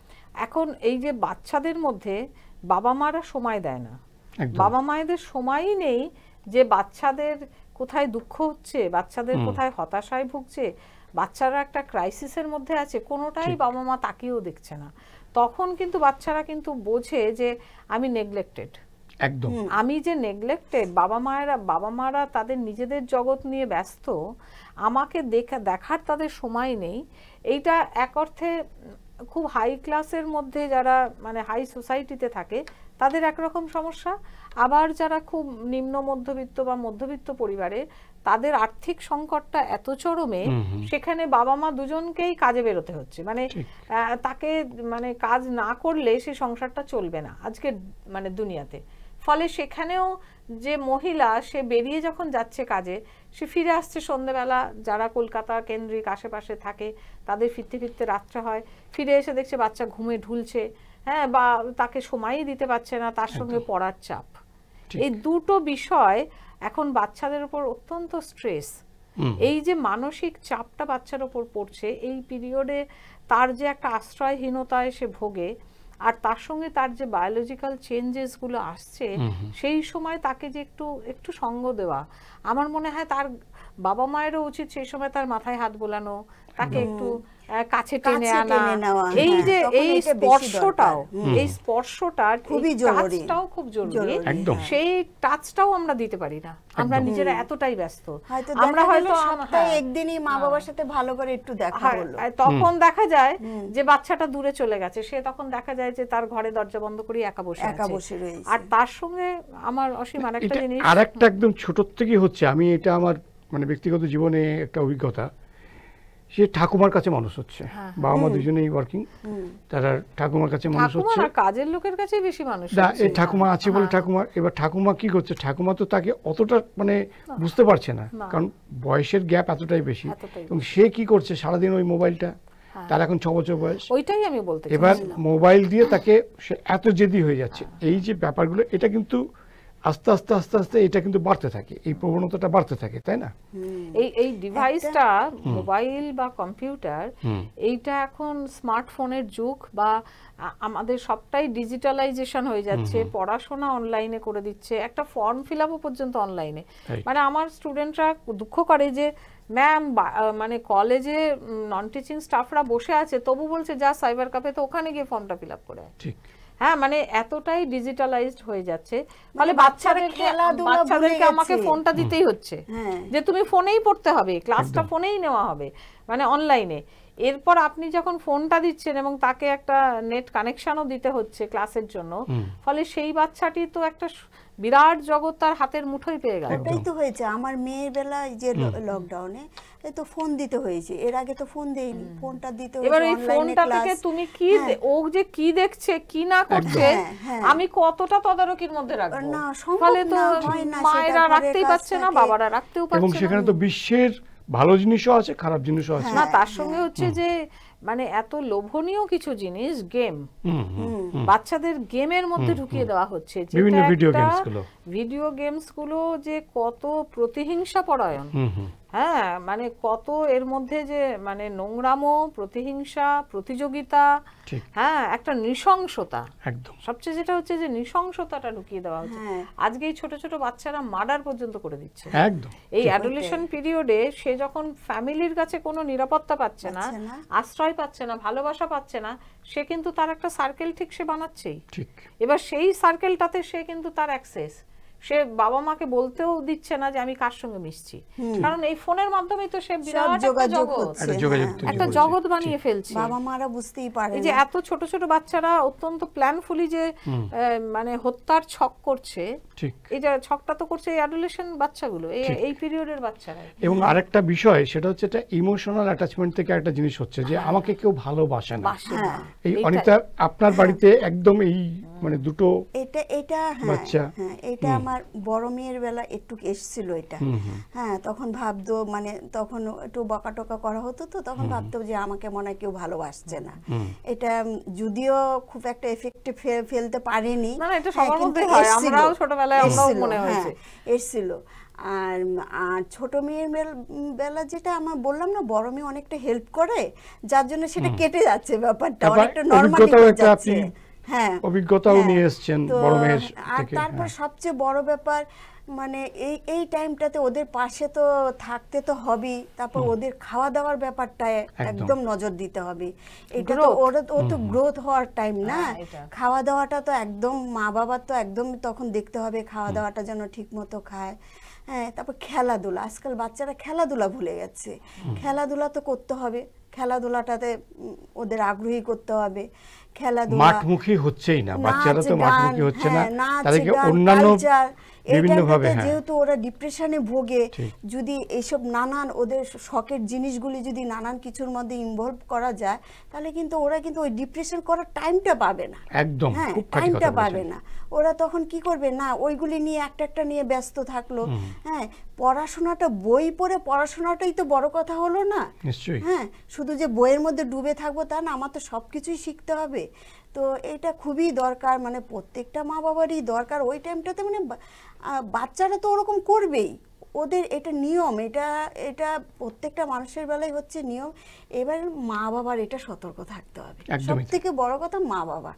এখন এই যে বাচ্চাদের মধ্যে বাবা মারা সময় দেয় না, বাবা মায়েদের সময়ই নেই যে বাচ্চাদের কোথায় দুঃখ হচ্ছে, বাচ্চাদের কোথায় হতাশায় ভুগছে, বাচ্চারা একটা ক্রাইসিসের মধ্যে আছে, কোনোটাই বাবা মা তাকিয়েও দেখছে না। তখন কিন্তু বাচ্চারা কিন্তু বোঝে যে আমি নেগলেক্টেড, একদম আমি যে নেগলেক্টেড, বাবা মারা তাদের নিজেদের জগৎ নিয়ে ব্যস্ত, আমাকে দেখার তাদের সময় নেই। এইটা এক অর্থে খুব হাই ক্লাসের মধ্যে যারা মানে হাই সোসাইটিতে থাকে তাদের একরকম সমস্যা, আবার যারা খুব নিম্ন মধ্যবিত্ত বা মধ্যবিত্ত পরিবারে, তাদের আর্থিক সংকটটা এত চরমে, সেখানে বাবা মা দুজনকেই কাজে বেরোতে হচ্ছে। মানে তাকে মানে কাজ না করলে সে সংসারটা চলবে না আজকে মানে দুনিয়াতে। ফলে সেখানেও যে মহিলা সে বেরিয়ে যখন যাচ্ছে কাজে, সে ফিরে আসছে সন্ধ্যেবেলা, যারা কলকাতা কেন্দ্রিক আশেপাশে থাকে তাদের ফিরতে ফিরতে রাত্রে হয়, ফিরে এসে দেখছে বাচ্চা ঘুমে ঢুলছে, হ্যাঁ, বা তাকে সময়ই দিতে পারছে না, তার সঙ্গে পড়ার চাপ। এই দুটো বিষয় এখন বাচ্চাদের উপর অত্যন্ত স্ট্রেস। এই যে মানসিক চাপটা বাচ্চার উপর পড়ছে এই পিরিয়ডে, তার যে একটা আশ্রয়হীনতায় সে ভোগে, আর তার সঙ্গে তার যে বায়োলজিক্যাল চেঞ্জেস গুলো আসছে, সেই সময় তাকে যে একটু সঙ্গ দেওয়া, আমার মনে হয় তার বাবা মায়েরও উচিত সেই সময় তার মাথায় হাত বোলানো, তাকে একটু কাছে টেনে আনা। এই যে এই স্পর্শটা খুবই জরুরি, খুব জরুরি। সেই টাচটাও আমরা দিতে পারি না, আমরা নিজেরা এতটাই ব্যস্ত। আমরা হয়তো একদিনই মা বাবার সাথে ভালো করে একটু দেখা হলো, তখন দেখা যায় যে বাচ্চাটা দূরে চলে গেছে, সে তখন দেখা যায় যে তার ঘরে দরজা বন্ধ করে একা বসে রয়েছে। আর তার সঙ্গে আমার অসীম আরেকটা জিনিস, আরেকটা একদম ছোট থেকে হচ্ছে, আমি এটা আমার মানে ব্যক্তিগত জীবনে একটা অভিজ্ঞতা, সে ঠাকুমার কাছে মানুষ হচ্ছে, বাবা মা দুজনেই ওয়ার্কিং, তারা ঠাকুমার কাছে মানুষ হচ্ছে, কাজের লোকের কাছে বেশি মানুষ। এই ঠাকুমা আছে বলে ঠাকুমা, এবার ঠাকুমা কি করছে, ঠাকুমা তো তাকে অতটা মানে বুঝতে পারছে না, কারণ বয়সের গ্যাপ এতটাই বেশি, এবং সে কি করছে সারাদিন ওই মোবাইলটা, তার এখন 6 বছর বয়স, ওইটাই আমি বলতে চাই। এবার মোবাইল দিয়ে তাকে সে এত জেদি হয়ে যাচ্ছে। এই যে ব্যাপারগুলো, এটা কিন্তু আস্তে আস্তে আস্তে আস্তে এটা কিন্তু বাড়তে থাকে, এই প্রবণতাটা বাড়তে থাকে, তাই না? এই ডিভাইসটা, মোবাইল বা কম্পিউটার, এইটা এখন স্মার্টফোনের যুগ, বা আমাদের সবটাই ডিজিটালাইজেশন হয়ে যাচ্ছে, পড়াশোনা অনলাইনে করে দিচ্ছে, একটা ফর্ম ফিল আপও পর্যন্ত অনলাইনে। মানে আমার স্টুডেন্টরা দুঃখ করে যে ম্যাম মানে কলেজে নন টিচিং স্টাফরা বসে আছে, তবু বলছে যা সাইবার ক্যাফে, তো ওখানে গিয়ে ফর্মটা ফিল আপ করে। ঠিক, হ্যাঁ, মানে এতটাই ডিজিটালাইজড হয়ে যাচ্ছে, ফলে বাচ্চাদেরকে আমাকে ফোনটা দিতেই হচ্ছে, যে তুমি ফোনেই পড়তে হবে, ক্লাসটা ফোনেই নেওয়া হবে, মানে অনলাইনে। এরপর আপনি যখন ফোনটা দিচ্ছেন এবং তাকে একটা নেট কানেকশনও দিতে হচ্ছে ক্লাসের জন্য, ফলে সেই বাচ্চাটি তো একটা বিরাট জগৎ তার হাতের মুঠোয় পেয়ে গেল। ওটাই তো হয়েছে আমার মেয়ের বেলায়, যে লকডাউনে তো ফোন দিতে হয়েছে, এর আগে তো ফোন দেইনি, ফোনটা দিতে হয়েছে। এবার এই ফোনটা থেকে তুমি কি, ও যে কি দেখছে কি না করছে, আমি কতটা তদারকির মধ্যে রাখবো? না, ফলে তো মায়েরা রাখতেই পারছে না, বাবারা রাখতেও পারছে না, এবং সেখানে তো বিশ্বের ভালো জিনিসও আছে, খারাপ জিনিসও আছে। না, তার সঙ্গে হচ্ছে যে মানে এত লোভনীয় কিছু জিনিস, গেম, বাচ্চাদের গেমের মধ্যে ঢুকিয়ে দেওয়া হচ্ছে, বিভিন্ন ভিডিও গেমস গুলো যে কত প্রতিহিংসা পরায়ণ, হ্যাঁ, মানে কত এর মধ্যে যে মানে নোংরামো, প্রতিহিংসা, প্রতিযোগিতা, হ্যাঁ, একটা নৃশংসতা, একদম সবচেয়ে যেটা হচ্ছে যে নৃশংসতাটা ঢুকিয়ে দেওয়া হচ্ছে। আজকে এই ছোট ছোট বাচ্চারা মার্ডার পর্যন্ত করে দিচ্ছে, একদম এই অ্যাডোলেশন পিরিয়ডে। সে যখন ফ্যামিলির কাছে কোনো নিরাপত্তা পাচ্ছে না, আশ্রয় পাচ্ছে না, ভালোবাসা পাচ্ছে না, সে কিন্তু তার একটা সার্কেল ঠিক সে বানাচ্ছেই। এবার সেই সার্কেলটাতে সে কিন্তু তার অ্যাক্সেস, সে বাবা মাকে বলতেও দিচ্ছে না যে আমি কার সঙ্গে মিশছি, কারণ এই ফোনের মাধ্যমেই তো সে বিরাট একটা জগৎ বানিয়ে ফেলছে। বাবা মারা বুঝতেই পারে এই যে এত ছোট ছোট বাচ্চারা অত্যন্ত প্ল্যানফুলি যে মানে হত্যার ছক করছে, এই যে ছকটা তো করছে এই অ্যাডোলেসেন্ট বাচ্চাগুলো, এই পিরিয়ডের বাচ্চারা। এবং আরেকটা বিষয় সেটা হচ্ছে এটা ইমোশনাল অ্যাটাচমেন্ট থেকে একটা জিনিস হচ্ছে যে আমাকে কেউ ভালোবাসে না। এই অনিতা আপনার বাড়িতে একদম এই মানে দুটো এটা বাচ্চা, এটা আমার বড় মেয়ের বেলা একটু এসেছিল এটা। হ্যাঁ, তখন ভাবতো মানে তখন একটু বকাটকা করা হতো, তো তখন ভাবতো যে আমাকে মনে হয় কেউ ভালোবাসছে না। এটা যদিও খুব একটা এফেক্টিভ ফেলতে পারেনি, এসেছিল। আর ছোট মেয়ের বেলা যেটা আমার বললাম না, বড় মেয়ে অনেকটা হেল্প করে, যার জন্য সেটা কেটে যাচ্ছে, ব্যাপারটা অনেকটা নরমালি হয়ে যাচ্ছে। হ্যাঁ, অভিজ্ঞতাও নিয়ে এসেছেন বড় মেয়ের থেকে। আর তারপর সবচেয়ে বড় ব্যাপার মানে এই টাইমটাতে ওদের পাশে তো থাকতে তো হবেই, তারপর ওদের খাওয়া দাওয়ার ব্যাপারটা একদম নজর দিতে হবে। এটা তো ও তো গ্রোথ হওয়ার টাইম না, খাওয়া দাওয়াটা তো একদম মা বাবার তো একদম তখন দেখতে হবে খাওয়া দাওয়াটা যেন ঠিক মতো খায়। হ্যাঁ, তারপর খেলাধুলা, আজকাল বাচ্চারা খেলাধুলা ভুলে গেছে, খেলাধুলা তো করতে হবে, খেলাধুলাটাতে ওদের আগ্রহী করতে হবে। খেলাধুলা মাঠমুখী হচ্ছেই না, বাচ্চারা তো মাঠমুখী হচ্ছে না, তাদেরকে অন্যান্য বিভিন্নভাবে, যেহেতু ওরা ডিপ্রেশনে ভোগে, যদি এইসব নানান ওদের শখের জিনিসগুলি যদি নানান কিছুর মধ্যে ইনভলভ করা যায়, তাহলে কিন্তু ওরা কিন্তু ওই ডিপ্রেশন করার টাইমটা পাবে না, একদম টাইমটা পাবে না। ওরা তখন কি করবে না, ওইগুলি নিয়ে একটা নিয়ে ব্যস্ত থাকলো। হ্যাঁ, পড়াশোনাটা বই পড়ে পড়াশোনাটাই তো বড় কথা হলো না। হ্যাঁ, শুধু যে বইয়ের মধ্যে ডুবে থাকবো তা না, আমার তো সবকিছুই শিখতে হবে। তো এটা খুবই দরকার, মানে প্রত্যেকটা মা বাবারই দরকার ওই টাইমটাতে। মানে বাচ্চারা তো ওরকম করবেই, ওদের এটা নিয়ম, এটা প্রত্যেকটা মানুষের বেলায় হচ্ছে নিয়ম। এবার মা বাবার এটা সতর্ক থাকতে হবে, সব থেকে বড় কথা মা বাবা।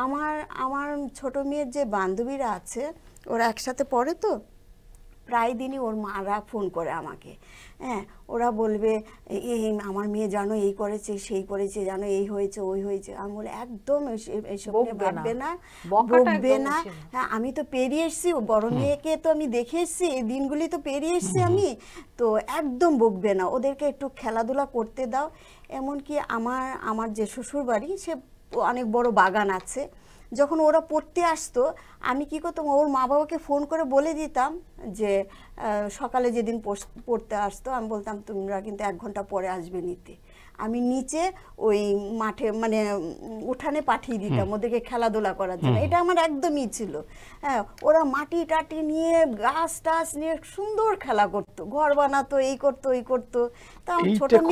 আমার ছোট মেয়ের যে বান্ধবীরা আছে, ওরা একসাথে পড়ে, তো প্রায় দিনই ওর মারা ফোন করে আমাকে। হ্যাঁ, ওরা বলবে এই আমার মেয়ে জানো এই করেছে সেই করেছে, জানো এই হয়েছে ওই হয়েছে। আমি বলি একদম এইসব ভাববে না, বকবে না। হ্যাঁ, আমি তো পেরিয়ে এসেছি, বড় মেয়েকে তো আমি দেখে এসেছি, এই দিনগুলি তো পেরিয়ে এসেছি আমি, তো একদম বকবে না, ওদেরকে একটু খেলাধুলা করতে দাও। এমনকি আমার যে শ্বশুর বাড়ি, সে অনেক বড় বাগান আছে। যখন ওরা পড়তে আসতো, আমি কি করতাম, ওর মা বাবাকে ফোন করে বলে দিতাম যে সকালে যেদিন পড়তে আসতো, আমি বলতাম তোমরা কিন্তু 1 ঘন্টা পরে আসবে নিতে। আমি নিচে ওই মাঠে মানে উঠানে পাঠিয়ে দিতাম ওদেরকে খেলাধুলা করার জন্য। এটা আমার একদমই ছিল। হ্যাঁ, ওরা মাটি টাটি নিয়ে গাছ টাছ নিয়ে সুন্দর খেলা করতো, ঘর বানাতো, এই করতো ওই করতো। তা আমার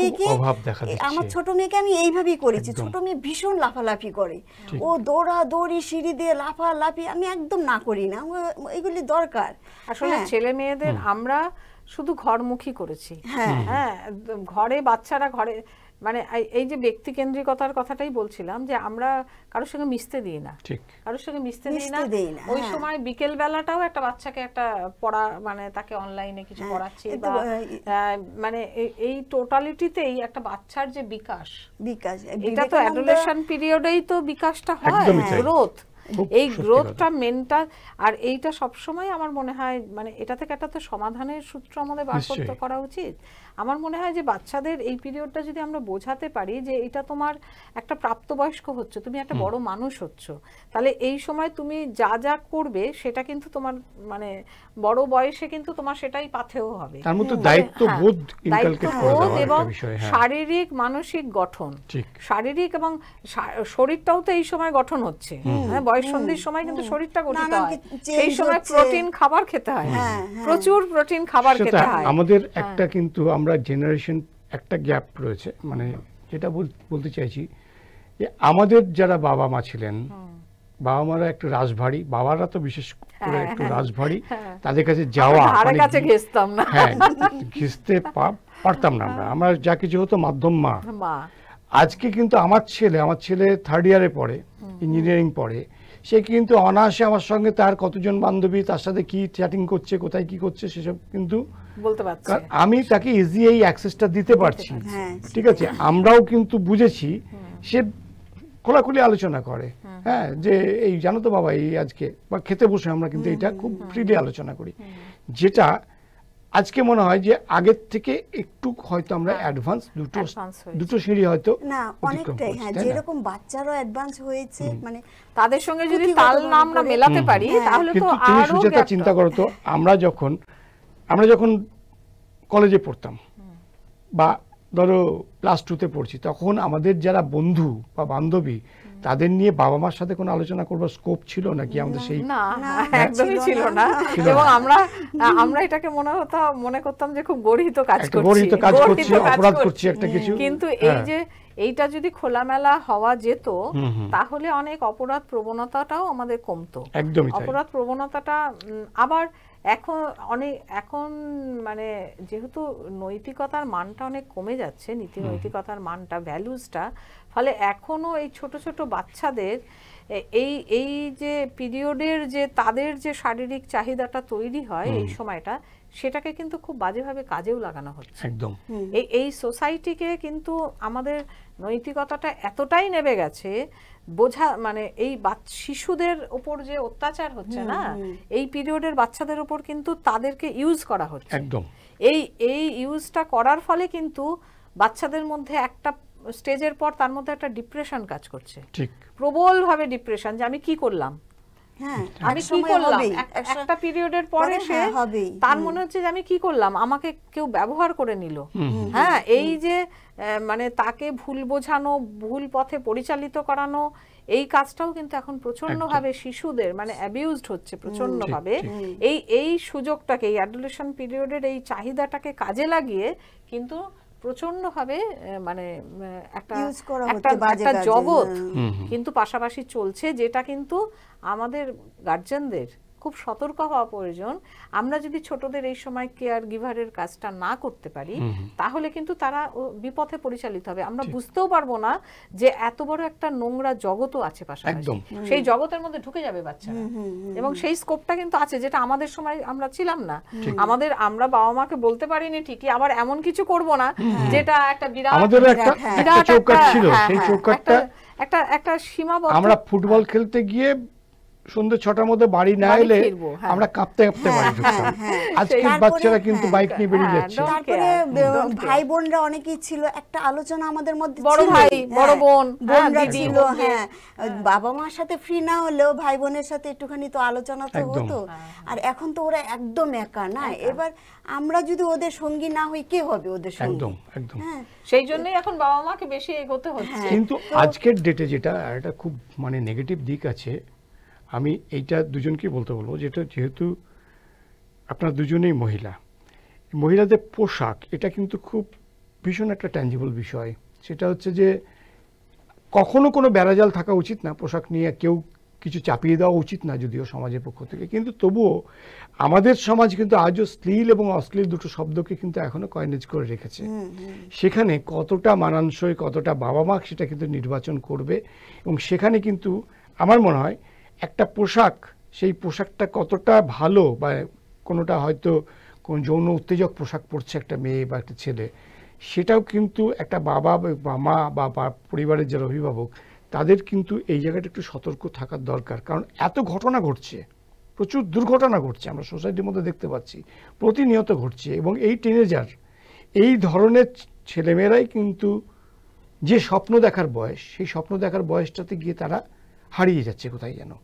ছোট মেয়েকে আমি এইভাবেই করেছি। ছোট মেয়ে ভীষণ লাফালাফি করে, ও দৌড়ি সিঁড়ি দিয়ে লাফালাফি আমি একদম না করি না, এগুলি দরকার। আসলে ছেলে মেয়েদের আমরা শুধু ঘরমুখী করেছি। হ্যাঁ, ঘরে বাচ্চারা ঘরে মানে এই যে ব্যক্তি কেন্দ্রিকতার কথাটাই বলছিলাম, যে আমরা কারোর সঙ্গে মিশতে দিই না, কারোর সঙ্গে মিশতে দিই না। ওই সময় বিকেল বেলাটাও একটা বাচ্চাকে একটা পড়া মানে তাকে অনলাইনে কিছু পড়াচ্ছি বা মানে এই টোটালিটিতেই একটা বাচ্চার যে বিকাশ, এটা তো অ্যাডোলেশন পিরিয়ডেই তো বিকাশটা হয়, গ্রোথ, এই গ্রোথটা মেন্টাল। আর এইটা সবসময় আমার মনে হয় মানে এটা থেকে একটা তো সমাধানের সূত্র আমাদের বার করতে করা উচিত। আমার মনে হয় যে বাচ্চাদের এই পিরিয়ডটা যদি আমরা বোঝাতে পারি যে এটা তোমার একটা প্রাপ্তবয়স্ক হচ্ছে, তুমি একটা বড় মানুষ হচ্ছ, তাহলে এই সময় তুমি যা যা করবে সেটা কিন্তু তোমার মানে বড় বয়সে কিন্তু তোমার সেটাই পাথেয় হবে। তার মধ্যে দায়িত্ববোধ এবং শারীরিক মানসিক গঠন, শারীরিক এবং শরীরটাও তো এই সময় গঠন হচ্ছে। হ্যাঁ, বয়ঃসন্ধির সময় কিন্তু শরীরটা গঠিত হয়, সেই সময় প্রোটিন খাবার খেতে হয়, প্রচুর প্রোটিন খাবার খেতে হয়। আমাদের একটা কিন্তু আমরা জেনারেশন একটা গ্যাপ রয়েছে, মানে যেটা বলতে চাইছি যে আমাদের যারা বাবা মা ছিলেন, বাবা মারা একটু রাজভারী, বাবারা তো বিশেষ করে একটু রাজভারী, তাদের কাছে যাওয়া হ্যাঁ ঘেঁষতে পারতাম না আমরা যা কিছু হতো মাধ্যম মা। আজকে কিন্তু আমার ছেলে 3rd ইয়ারে পড়ে, ইঞ্জিনিয়ারিং পড়ে, সে কিন্তু অনায়াসে আমার সঙ্গে তার কতজন বান্ধবী, তার সাথে কি চ্যাটিং করছে, কোথায় কি করছে সেসব কিন্তু বলতে পারছে। আমি তাকে ইজি এই অ্যাক্সেসটা দিতে পারছি, ঠিক আছে। আমরাও কিন্তু বুঝেছি সে খোলাখুলি আলোচনা করে, হ্যাঁ, যে এই জানো তো বাবা এই আজকে, বা খেতে বসে আমরা কিন্তু এটা খুব ফ্রিলি আলোচনা করি, যেটা আজকে মনে হয় যে আগের থেকে একটু হয়তো আমরা অ্যাডভান্স দুটো সিঁড়ি হয়তো না অনেকটাই, হ্যাঁ, যেরকম বাচ্চারও অ্যাডভান্স হয়েছে, মানে তাদের সঙ্গে যদি তাল না আমরা মেলাতে পারি তাহলে তো তুমি আরো সুজাতা চিন্তা করো তো, আমরা যখন কলেজে পড়তাম বা ধরো ক্লাস 2-তে পড়ছি, তখন আমাদের যারা বন্ধু বা বান্ধবী তাদের নিয়ে বাবা মার সাথে কোনো আলোচনা করবার স্কোপ ছিল নাকি আমাদের? সেই না, একদমই ছিল না। এবং আমরা এটাকে মনে করতাম যে খুব গর্হিত কাজ করছি, অপরাধ করছি একটা কিছু। কিন্তু এই যে এইটা যদি খোলামেলা হওয়া যেত তাহলে অনেক অপরাধ প্রবণতাটাও আমাদের কমতো। একদমই তাই। অপরাধ প্রবণতাটা আবার এখন মানে যেহেতু নৈতিকতার মানটা অনেক কমে যাচ্ছে, নীতি নৈতিকতার মানটা, ভ্যালুসটা, ফলে এখনো এই ছোট ছোট বাচ্চাদের এই যে পিরিয়ডের যে তাদের যে শারীরিক চাহিদাটা তৈরি হয় এই সময়টা, সেটাকে কিন্তু খুব বাজেভাবে কাজেও লাগানো হচ্ছে। একদম এই সোসাইটিকে কিন্তু আমাদের নৈতিকতাটা এতটাই নেমে গেছে, মানে এই শিশুদের উপর যে অত্যাচার হচ্ছে না, এই পিরিয়ডের বাচ্চাদের উপর কিন্তু তাদেরকে ইউজ করা হচ্ছে। একদম এই ইউজটা করার ফলে কিন্তু বাচ্চাদের মধ্যে একটা স্টেজের পর তার মধ্যে একটা ডিপ্রেশন কাজ করছে, ঠিক, প্রবল ভাবে ডিপ্রেশন, যে আমি কি করলাম, আমি কি করলাম, একটা পিরিয়ডের পরে সে তার মনে হচ্ছে যে আমি কি করলাম, আমাকে কেউ ব্যবহার করে নিল। হ্যাঁ, এই যে মানে তাকে ভুল বোঝানো, ভুল পথে পরিচালিত করানো, এই কাজটাও কিন্তু এখন প্রচন্ড ভাবে শিশুদের মানে অ্যাবিউজড হচ্ছে প্রচন্ড ভাবে। এই সুযোগটাকে, এই অ্যাডোলেশন পিরিয়ডের এই চাহিদাটাকে কাজে লাগিয়ে কিন্তু প্রচন্ড ভাবে মানে একটা জগৎ কিন্তু পাশাপাশি চলছে, যেটা কিন্তু আমাদের গার্জিয়ানদের খুব সতর্ক হওয়া প্রয়োজন। আমরা যদি ছোটদের এই সময় কেয়ার গিভারের কাজটা না করতে পারি তাহলে কিন্তু তারা বিপথে পরিচালিত হবে। আমরা বুঝতেও পারবো না যে এত বড় একটা নোংরা জগৎও আছে পাশাপাশি, সেই জগতের মধ্যে ঢুকে যাবে বাচ্চারা। এবং সেই স্কোপটা কিন্তু আছে, যেটা আমাদের সময় আমরা ছিলাম না। আমরা বাবা মাকে বলতে পারিনি ঠিকই, আবার এমন কিছু করব না যেটা একটা বিরাট একটা সীমাবদ্ধ। আমরা ফুটবল খেলতে গিয়ে সন্ধ্যে 6টার মধ্যে বাড়ি না এলে আমরা কাঁপতে কাঁপতে বাড়ি ঢুকতাম। আজকের বাচ্চারা কিন্তু বাইক নিয়ে বেরিয়ে যাচ্ছে। তারপরে ভাই বোনরা অনেকেই ছিল, একটা আলোচনা আমাদের মধ্যে, বড় ভাই বড় বোন বোনরা ছিল, হ্যাঁ, বাবা মার সাথে ফ্রি না হলেও ভাই বোনের সাথে একটুখানি তো আলোচনা তো হতো। আর এখন তো ওরা একদম একা না, এবার আমরা যদি ওদের সঙ্গী না হই কে হবে ওদের সঙ্গী? একদম একদম। সেই জন্যই এখন বাবা মাকে বেশি এগোতে হচ্ছে। কিন্তু আজকের ডেটে যেটা একটা খুব মানে নেগেটিভ দিক আছে, আমি এইটা দুজনকেই বলতে বলবো, যেটা যেহেতু আপনারা দুজনেই মহিলাদের পোশাক, এটা কিন্তু খুব ভীষণ একটা ট্যাঞ্জিবল বিষয়। সেটা হচ্ছে যে কখনো কোনো বেড়াজাল থাকা উচিত না, পোশাক নিয়ে কেউ কিছু চাপিয়ে দেওয়া উচিত না যদিও সমাজের পক্ষ থেকে, কিন্তু তবুও আমাদের সমাজ কিন্তু আজও শ্লীল এবং অশ্লীল দুটো শব্দকে কিন্তু এখনো কয়েনেজ করে রেখেছে। সেখানে কতটা মানানসই, কতটা বাবা মা সেটা কিন্তু নির্বাচন করবে। এবং সেখানে কিন্তু আমার মনে হয় একটা পোশাক, সেই পোশাকটা কতটা ভালো, বা কোনোটা হয়তো কোন যৌন উত্তেজক পোশাক পরছে একটা মেয়ে বা একটা ছেলে, সেটাও কিন্তু একটা বাবা বা মা বা পরিবারের যারা অভিভাবক তাদের কিন্তু এই জায়গাটা একটু সতর্ক থাকার দরকার। কারণ এত ঘটনা ঘটছে, প্রচুর দুর্ঘটনা ঘটছে, আমরা সোসাইটির মধ্যে দেখতে পাচ্ছি, প্রতিনিয়ত ঘটছে। এবং এই টিনেজার, এই ধরনের ছেলেমেয়েরাই কিন্তু যে স্বপ্ন দেখার বয়স, সেই স্বপ্ন দেখার বয়সটাতে গিয়ে তারা হারিয়ে যাচ্ছে কোথায় যেন,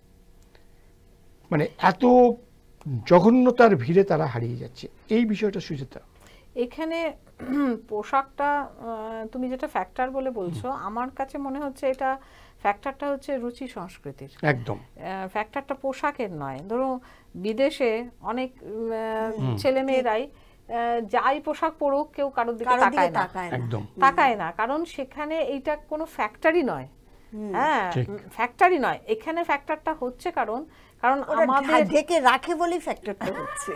মানে এত জঘন্যতার ভিড়ে তারা হারিয়ে যাচ্ছে। এই বিষয়টা সুজাতা, এখানে পোশাকটা তুমি যেটা ফ্যাক্টর বলে বলছো, আমার কাছে মনে হচ্ছে এটা ফ্যাক্টরটা হচ্ছে রুচি সংস্কৃতির। একদম, ফ্যাক্টরটা পোশাকের নয়। ধরো বিদেশে অনেক ছেলে মেয়েরাই যাই পোশাক পরুক কেউ কারোর দিকে তাকায় না, কারণ সেখানে এইটা কোনো ফ্যাক্টরি নয়। হ্যাঁ, ফ্যাক্টরি নয়, এখানে ফ্যাক্টরটা হচ্ছে কারণ আমাদের ঢেকে রাখে বলি ফ্যাক্টরটা হচ্ছে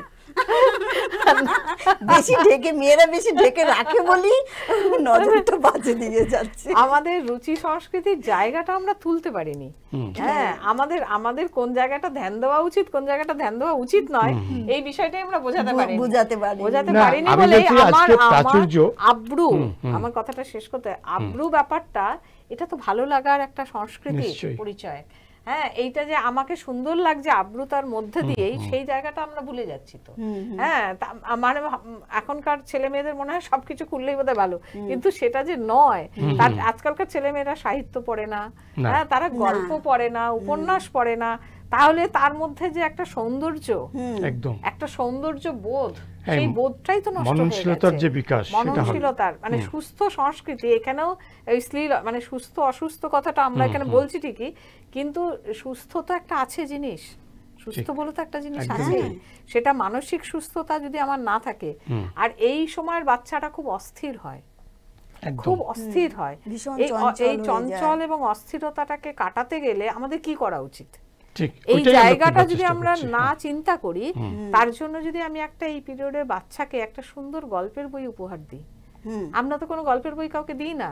বেশি ঢেকে, মেয়েরা বেশি ঢেকে রাখে বলি নজরটা বাজে দিয়ে যাচ্ছে। আমাদের রুচি সংস্কৃতির জায়গাটা আমরা তুলতে পারিনি। হ্যাঁ, আমাদের কোন জায়গাটা ধ্যান দেওয়া উচিত, কোন জায়গাটা ধ্যান দেওয়া উচিত নয়, এই বিষয়টাই আমরা বোঝাতে পারিনি বলে আমার আব্রু, আমার কথাটা শেষ করতে, আব্রু ব্যাপারটা এটা তো ভালো লাগার একটা সংস্কৃতির নিশ্চয়ই। পরিচয়। হ্যাঁ, এইটা যে আমাকে সুন্দর লাগছে আব্রুতার মধ্যে দিয়েই, সেই জায়গাটা আমরা ভুলে যাচ্ছি তো। হ্যাঁ, মানে এখনকার ছেলে মেয়েদের মনে হয় সবকিছু করলেই বোধহয় ভালো, কিন্তু সেটা যে নয়। তার আজকালকার ছেলে মেয়েরা সাহিত্য পড়ে না, হ্যাঁ, তারা গল্প পড়ে না, উপন্যাস পড়ে না, তাহলে তার মধ্যে যে একটা সৌন্দর্য, একদম একটা সৌন্দর্য বোধ, সেই বোধটাই তো নষ্ট হয়ে মননশীলতার গেছে। যে বিকাশ, মননশীলতার মানে সুস্থ সংস্কৃতি, এখানেও এই শ্লীল মানে সুস্থ অসুস্থ কথাটা আমরা এখানে বলছি ঠিকই, কিন্তু সুস্থ তো একটা আছে জিনিস, সুস্থ বলে তো একটা জিনিস আছে, সেটা মানসিক সুস্থতা যদি আমার না থাকে। আর এই সময়ের বাচ্চাটা খুব অস্থির হয়, খুব অস্থির হয়। এই চঞ্চল এবং অস্থিরতাটাকে কাটাতে গেলে আমাদের কি করা উচিত? এই জায়গাটা যদি আমরা না চিন্তা করি, তার জন্য যদি আমি একটা এই পিরিয়ডে বাচ্চাকে একটা সুন্দর গল্পের বই উপহার দিই, আমরা তো কোনো গল্পের বই কাউকে দিই না।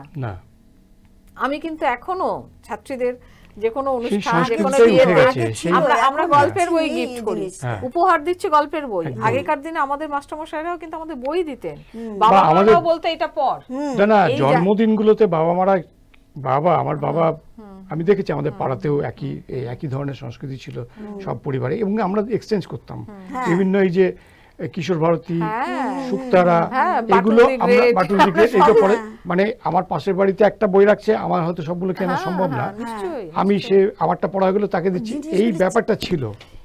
আমি কিন্তু এখনো ছাত্রীদের যে কোনো অনুষ্ঠান, যে কোনো বিয়েতে আমরা গল্পের বই গিফট করি, উপহার দিচ্ছি গল্পের বই। আগেকার দিনে আমাদের মাস্টারমশাইরাও কিন্তু আমাদের বই দিতেন, বাবা মারাও বলতে এটা পড়। না, জন্মদিনগুলোতে আমার বাবা আমি দেখেছি আমাদের পাড়াতেও একই ধরনের সংস্কৃতি ছিল সব পরিবারে, এবং আমরা এক্সচেঞ্জ করতাম বিভিন্ন এই যে কিশোর ভারতী, শুক্তারা, এগুলো আমরা বাটুল ডিগ্রেড এইগুলো পড়ে, মানে আমার পাশের বাড়িতে একটা বই রাখছে, আমার হয়তো সবগুলো কেনা সম্ভব না, আমি সে আমারটা পড়া হয়ে গেলো তাকে দিচ্ছি, এই ব্যাপারটা ছিল।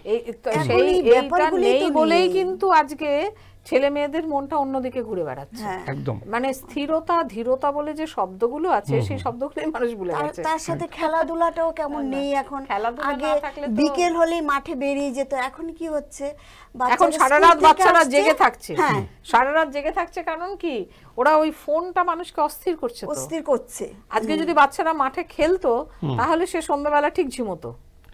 এইটা নেই বলেই কিন্তু আজকে ছেলে মেয়েদের মনটা অন্যদিকে ঘুরে বেড়াচ্ছে। একদম মানে স্থিরতা ধীরতা বলে যে শব্দগুলো আছে, সেই শব্দগুলোই মানুষ ভুলে গেছে। তার সাথে খেলাধুলাটাও কেমন নেই এখন। আগে বিকেল হলেই মাঠে বেরিয়ে যেত, এখন কি হচ্ছে, এখন সারা রাত বাচ্চারা জেগে থাকছে। সারা রাত জেগে থাকছে কারণ কি, ওরা ওই ফোনটা মানুষকে অস্থির করছে। আজকে যদি বাচ্চারা মাঠে খেলতো, তাহলে সে সন্ধ্যাবেলা ঠিক ঝিমতো,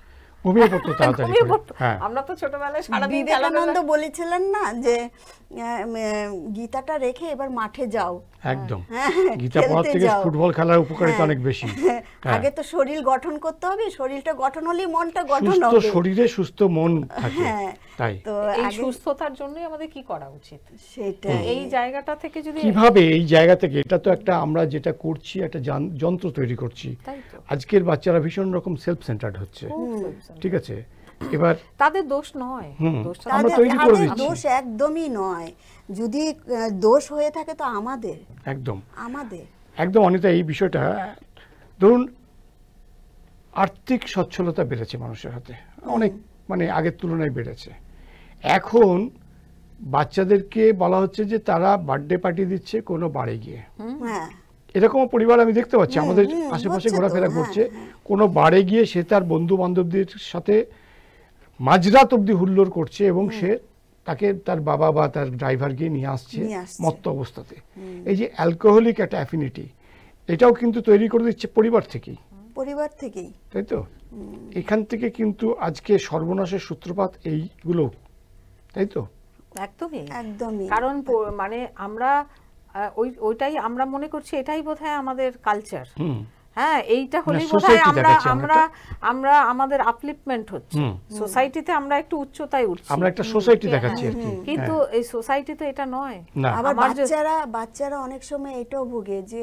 আমরা তো ছোটবেলায় সারাদিন। বিবেকানন্দ বলেছিলেন না যে গীতাটা রেখে এবার মাঠে যাও। একদম, গীতা পড়ার থেকে ফুটবল খেলার উপকারিতা অনেক বেশি। আগে তো শরীর গঠন করতে হবে, শরীরটা গঠন হলেই মনটা গঠন হবে, সুস্থ শরীরে সুস্থ মন থাকে। তাই তো এই সুস্থতার জন্যই আমাদের কি করা উচিত, সেটা এই জায়গাটা থেকে যদি কিভাবে এই জায়গা থেকে, এটা তো একটা আমরা যেটা করছি একটা যন্ত্র তৈরি করছি। আজকের বাচ্চারা ভীষণ রকম সেলফ সেন্টার্ড হচ্ছে, ঠিক আছে, এবার তাদের দোষ নয়, আমরা তৈরি করে দিচ্ছি, দোষ একদমই নয়, যদি দোষ হয়ে থাকে তো আমাদের একদম অনিতা। এই বিষয়টা ধরুন আর্থিক সচ্ছলতা বেড়েছে মানুষের হাতে অনেক, মানে আগের তুলনায় বেড়েছে। এখন বাচ্চাদেরকে বলা হচ্ছে যে তারা বার্থডে পার্টি দিচ্ছে কোনো বাড়ি গিয়ে, এরকম পরিবার আমি দেখতে পাচ্ছি আমাদের আশেপাশে ঘোরাফেরা করছে, কোনো বাড়ি গিয়ে সে তার বন্ধু বান্ধবদের সাথে মাঝরাত অব্দি হুল্লোড় করছে, এবং সে তাকে তার বাবা বা তার ড্রাইভার গিয়ে নিয়ে আসছে মত্ত অবস্থাতে। এই যে অ্যালকোহলিক একটা অ্যাফিনিটি, এটাও কিন্তু তৈরি করে দিচ্ছে পরিবার থেকেই, তাই তো? এখান থেকে কিন্তু আজকে সর্বনাশের সূত্রপাত এইগুলো, তাই তো? একদমই। কারণ মানে আমরা ওইটাই আমরা মনে করছি এটাই বোধহয় আমাদের কালচার। হ্যাঁ, এইটা হলেই বোধহয় আমরা আমাদের আপলিফটমেন্ট হচ্ছে, সোসাইটিতে আমরা একটু উচ্চতায় উঠছি, আমরা একটা সোসাইটি দেখাচ্ছি আর কি, কিন্তু এই সোসাইটি তো এটা নয়। আবার বাচ্চারা অনেক সময় এটাও ভোগে যে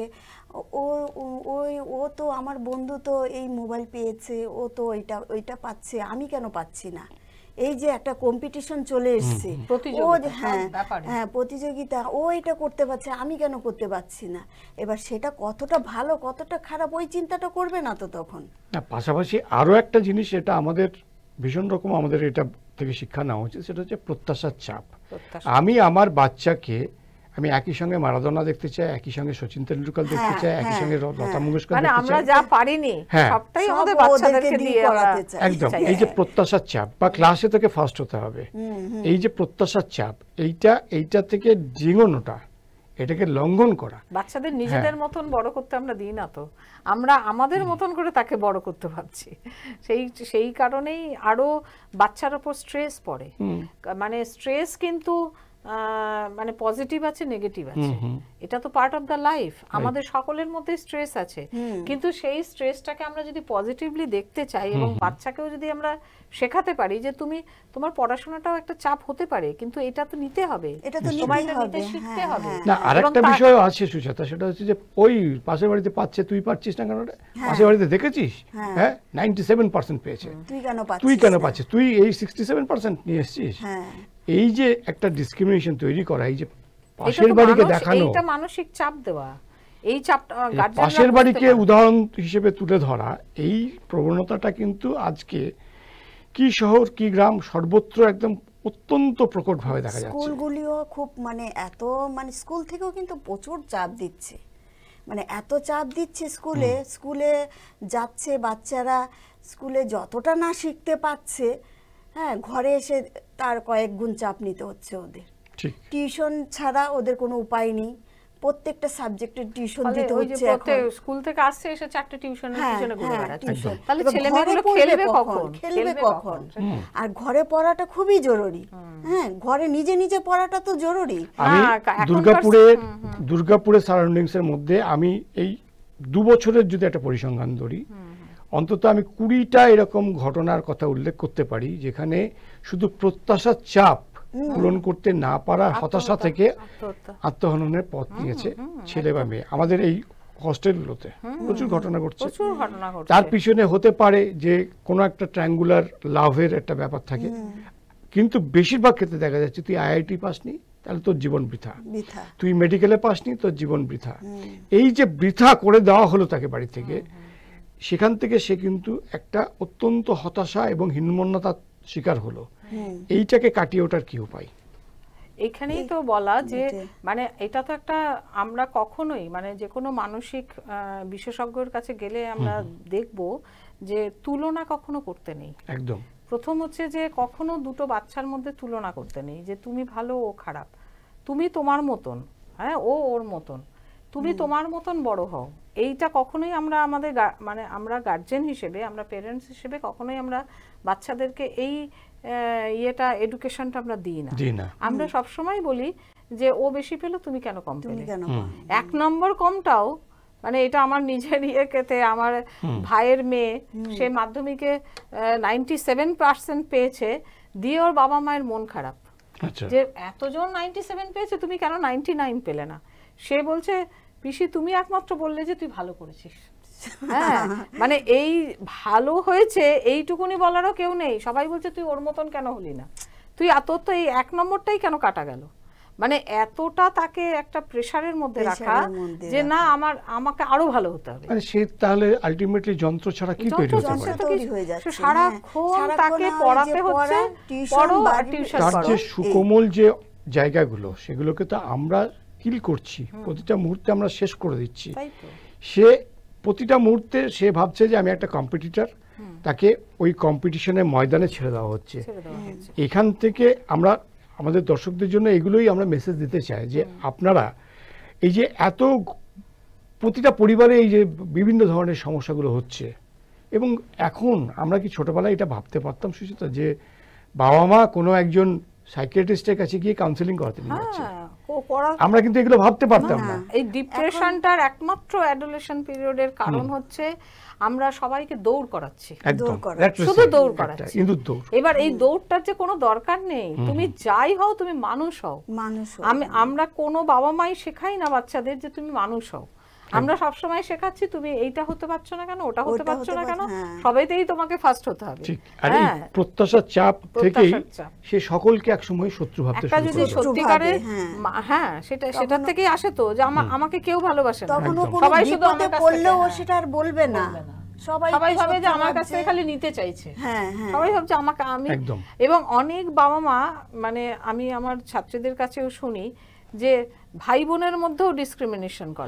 ও তো আমার বন্ধু তো এই মোবাইল পেয়েছে, ও তো ওইটা পাচ্ছে, আমি কেন পাচ্ছি না। এই যে একটা কম্পিটিশন চলে এসছে, প্রতিযোগিতা, ও এটা করতে পারছে, আমি কেন করতে পারছি না। এবার সেটা কতটা ভালো কতটা খারাপ ওই চিন্তাটা করবে না তো তখন। পাশাপাশি আরো একটা জিনিস, এটা আমাদের ভীষণ রকম আমাদের এটা থেকে শিক্ষা নেওয়া উচিত, সেটা হচ্ছে প্রত্যাশার চাপ। আমি আমার বাচ্চাকে আমি একই সঙ্গে মারাদোনা দেখতে চাই, একই সঙ্গে সচিন তেন্ডুলকর দেখতে চাই, একই সঙ্গে লতা মঙ্গেশকর দেখতে চাই, আমরা যা পারিনি সবটাই আমাদের বাচ্চাদেরকে দিয়ে করাতে চাই। একদম, এই যে প্রত্যাশার চাপ, বা ক্লাসে থেকে ফার্স্ট হতে হবে, এই যে প্রত্যাশার চাপ, এইটা থেকে ডিঙোনোটা, এটাকে লঙ্ঘন করা। বাচ্চাদের নিজেদের মতন বড় করতে আমরা দিই না তো, আমরা আমাদের মতন করে তাকে বড় করতে পারছি। সেই কারণেই আরো বাচ্চার উপর স্ট্রেস পড়ে। মানে স্ট্রেস কিন্তু মানে পজিটিভ আছে, নেগেটিভ আছে, এটা তো পার্ট অফ দ্য লাইফ। আমাদের সকলের মধ্যে স্ট্রেস আছে, কিন্তু সেই স্ট্রেসটাকে আমরা যদি পজিটিভলি দেখতে চাই এবং বাচ্চাকেও যদি আমরা শেখাতে পারি যে তুমি তোমার পড়াশোনাটাও একটা চাপ হতে পারে, কিন্তু এটা তো নিতে হবে, এটা তো তোমায় নিতেই এটা নিতে হবে। শিখতে হ্যাঁ, হবে। না আরেকটা বিষয় আছে সুজাতা, সেটা হচ্ছে যে ওই পাশের বাড়িতে পাচ্ছে, তুই পাচ্ছিস না কেন? পাশের বাড়িতে দেখেছিস, হ্যাঁ 97% পেয়েছে, তুই কেন পাচ্ছিস? তুই এই 67% নিয়ে এসেছিস। এই যে একটা ডিসক্রিমিনেশন তৈরি করা, এই যে পাশের বাড়িকে দেখানো, এটা মানসিক চাপ দেওয়া, এই চাপটা পাশের বাড়িকে উদাহরণ হিসেবে তুলে ধরা, এই প্রবণতাটা কিন্তু আজকে কি শহর কি গ্রাম সর্বত্র একদম অত্যন্ত প্রকটভাবে দেখা যাচ্ছে। স্কুলগুলিও খুব মানে এত মানে স্কুল থেকেও কিন্তু প্রচুর চাপ দিচ্ছে, মানে এত চাপ দিচ্ছে স্কুলে যাচ্ছে বাচ্চারা, স্কুলে যতটা না শিখতে পাচ্ছে, হ্যাঁ ঘরে এসে তার কয়েক গুণ চাপ নিতে হচ্ছে ওদের। টিউশন ছাড়া ওদের কোনো উপায় নেই, প্রত্যেকটা সাবজেক্টের টিউশন দিতে হচ্ছে। স্কুল থেকে আসছে, এসে 4টে টিউশনের পিছনে ঘুরে বেড়াচ্ছে, তাহলে ছেলেমেয়েগুলো খেলবে কখন? আর ঘরে পড়াটা খুবই জরুরি। হ্যাঁ, ঘরে নিজে নিজে পড়াটা তো জরুরি। আমি দুর্গাপুরের সারাউন্ডিংস এর মধ্যে আমি এই 2 বছরের যদি একটা পরিসংখ্যান ধরি, অন্তত আমি 20টা এরকম ঘটনার কথা উল্লেখ করতে পারি যেখানে শুধু প্রত্যাশার চাপ পূরণ করতে না পারার হতাশা থেকে আত্মহননের পথ নিয়েছে ছেলে বা মেয়ে। আমাদের এই হস্টেলগুলোতে প্রচুর ঘটনা ঘটছে। তার পিছনে হতে পারে যে কোনো একটা ট্রায়াঙ্গুলার লাভের একটা ব্যাপার থাকে, কিন্তু বেশিরভাগ ক্ষেত্রে দেখা যাচ্ছে তুই আইআইটি পাসনি তাহলে তোর জীবন বৃথা, তুই মেডিকেলে পাসনি তোর জীবন বৃথা। এই যে বৃথা করে দেওয়া হলো তাকে বাড়ি থেকে, সেখান থেকে সে কিন্তু একটা অত্যন্ত হতাশা এবং হীনমন্যতার শিকার হলো। এইটাকে কাটিয়ে ওঠার কি উপায়? এখানেই তো বলা যে মানে এটা তো একটা, আমরা কখনোই মানে যে কোনো মানসিক বিশেষজ্ঞের কাছে গেলে আমরা দেখব যে তুলনা কখনো করতে নেই। একদম। প্রথম হচ্ছে যে কখনো দুটো বাচ্চার মধ্যে তুলনা করতে নেই যে তুমি ভালো ও খারাপ, তুমি তোমার মতন, হ্যাঁ ও ওর মতন, তুমি তোমার মতন বড় হও। এইটা কখনোই আমরা আমাদের মানে আমরা গার্জেন হিসেবে, আমরা পেরেন্টস হিসেবে কখনোই আমরা বাচ্চাদেরকে এই ইয়েটা এডুকেশনটা আমরা দিই না। আমরা সবসময় বলি যে ও বেশি পেলো তুমি কেন কম পেলে। 1 নম্বর কমটাও মানে এটা আমার নিজের ইয়েতে, আমার ভাইয়ের মেয়ে সে মাধ্যমিকে 97% পেয়েছে, দিয়ে ওর বাবা মায়ের মন খারাপ যে এতজন 97 পেয়েছে তুমি কেন 99 পেলে না। সে বলছে পিসি তুমি একমাত্র বললে যে তুই ভালো করেছিস। হ্যাঁ, মানে এই ভালো হয়েছে এইটুকুনি বলারও কেউ নেই, সবাই বলছে তুই ওর মতন কেন হলি না, তুই তোর তো এই 1 নম্বরটাই কেন কাটা গেল। মানে এতটা তাকে একটা প্রেসারের মধ্যে রাখা যে না আমাকে আরো ভালো হতে হবে। মানে সে তাহলে আলটিমেটলি যন্ত্র ছাড়া কি তৈরি হতে পারে? সারাক্ষণ তাকে পড়াতে হচ্ছে, পড়ো আর টিউশন করো। তার যে সুকোমল যে জায়গাগুলো সেগুলোকে তো আমরা কিল করছি, প্রতিটা মুহূর্তে আমরা শেষ করে দিচ্ছি। সে প্রতিটা মুহূর্তে সে ভাবছে যে আমি একটা কম্পিটিটর, তাকে ওই কম্পিটিশনের ময়দানে ছেড়ে দেওয়া হচ্ছে। এখান থেকে আমরা আমাদের দর্শকদের জন্য এগুলোই আমরা মেসেজ দিতে চাই যে আপনারা এই যে এত প্রতিটা পরিবারে এই যে বিভিন্ন ধরনের সমস্যাগুলো হচ্ছে, এবং এখন আমরা কি ছোটবেলায় এটা ভাবতে পারতাম সুচিতা যে বাবা মা কোনো একজন সাইকিয়াট্রিস্টের কাছে গিয়ে কাউন্সেলিং করাতে নিয়ে যাচ্ছে? আমরা কিন্তু এগুলো ভাবতে পারতাম না। এই ডিপ্রেশনটার একমাত্র অ্যাডোলেশন পিরিয়ডের কারণ হচ্ছে আমরা সবাইকে দৌড় করাচ্ছি, শুধু দৌড় করাচ্ছি। এবার এই দৌড়টার যে কোনো দরকার নেই, তুমি যাই হও তুমি মানুষ হও। আমরা কোনো বাবা মাই শেখাই না বাচ্চাদের যে তুমি মানুষ হও, আমরা সবসময় শেখাচ্ছি তুমি এইটা হতে পারছো না কেন, ওটা হতে পারছো না কেন, সবাইতেই তোমাকে ফার্স্ট হতে হবে। আর এই প্রত্যাশার চাপ থেকেই সে সকলকে একসময় শত্রু ভাবতে শুরু করে। যদি সত্যিকারের হ্যাঁ সেটা থেকেই আসে তো যে আমাকে কেউ ভালোবাসে না, সবাই শুধু আমার কাছে পড়লেও সেটা আর বলবে না, সবাই ভাবে যে আমার কাছ থেকে খালি নিতে চাইছে, সবাই ভাবছে আমাকে আমি। এবং অনেক বাবা মা মানে আমি আমার ছাত্রীদের কাছেও শুনি যে ভাই বোনের মধ্যেও ডিসক্রিমিনেশন করা,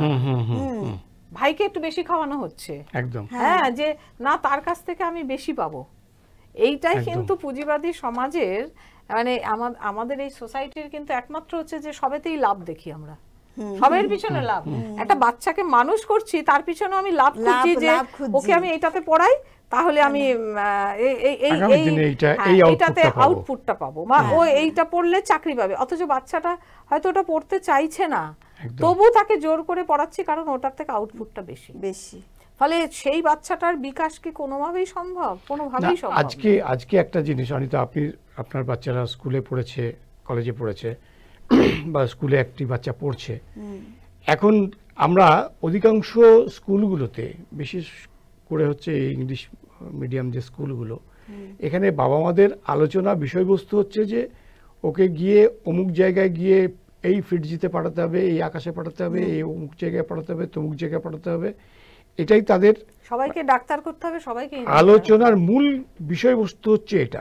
ভাইকে একটু বেশি খাওয়ানো হচ্ছে, হ্যাঁ যে না তার কাছ থেকে আমি বেশি পাবো। এইটাই কিন্তু পুঁজিবাদী সমাজের মানে আমাদের এই সোসাইটির কিন্তু একমাত্র হচ্ছে যে সবেতেই লাভ দেখি আমরা, সবের পিছনে লাভ। একটা বাচ্চাকে মানুষ করছি তার পিছনে আমি লাভ খুঁজছি যে ওকে আমি এইটাতে পড়াই তাহলে আমি এইটাতে আউটপুটটা পাবো, বা ও এইটা পড়লে চাকরি পাবে, অথচ বাচ্চাটা হয়তো ওটা পড়তে চাইছে না, তবু তাকে জোর করে পড়াচ্ছি কারণ ওটার থেকে আউটপুটটা বেশি বেশি। ফলে সেই বাচ্চাটার বিকাশ কি কোনোভাবেই সম্ভব? কোনোভাবেই সম্ভব। আজকে একটা জিনিস অনিতা, আপনার বাচ্চারা স্কুলে পড়েছে, কলেজে পড়েছে, বা স্কুলে একটি বাচ্চা পড়ছে, এখন আমরা অধিকাংশ স্কুলগুলোতে, বিশেষ করে হচ্ছে ইংলিশ মিডিয়াম যে স্কুলগুলো, এখানে বাবা মাদের আলোচনা বিষয়বস্তু হচ্ছে যে ওকে গিয়ে অমুক জায়গায় গিয়ে এই ফিটজিতে পাঠাতে হবে, এই আকাশে পাঠাতে হবে, এই অমুক জায়গায় পাঠাতে হবে, তমুক জায়গায় পাঠাতে হবে, এটাই তাদের সবাইকে ডাক্তার করতে হবে, সবাইকে আলোচনার মূল বিষয়বস্তু হচ্ছে এটা।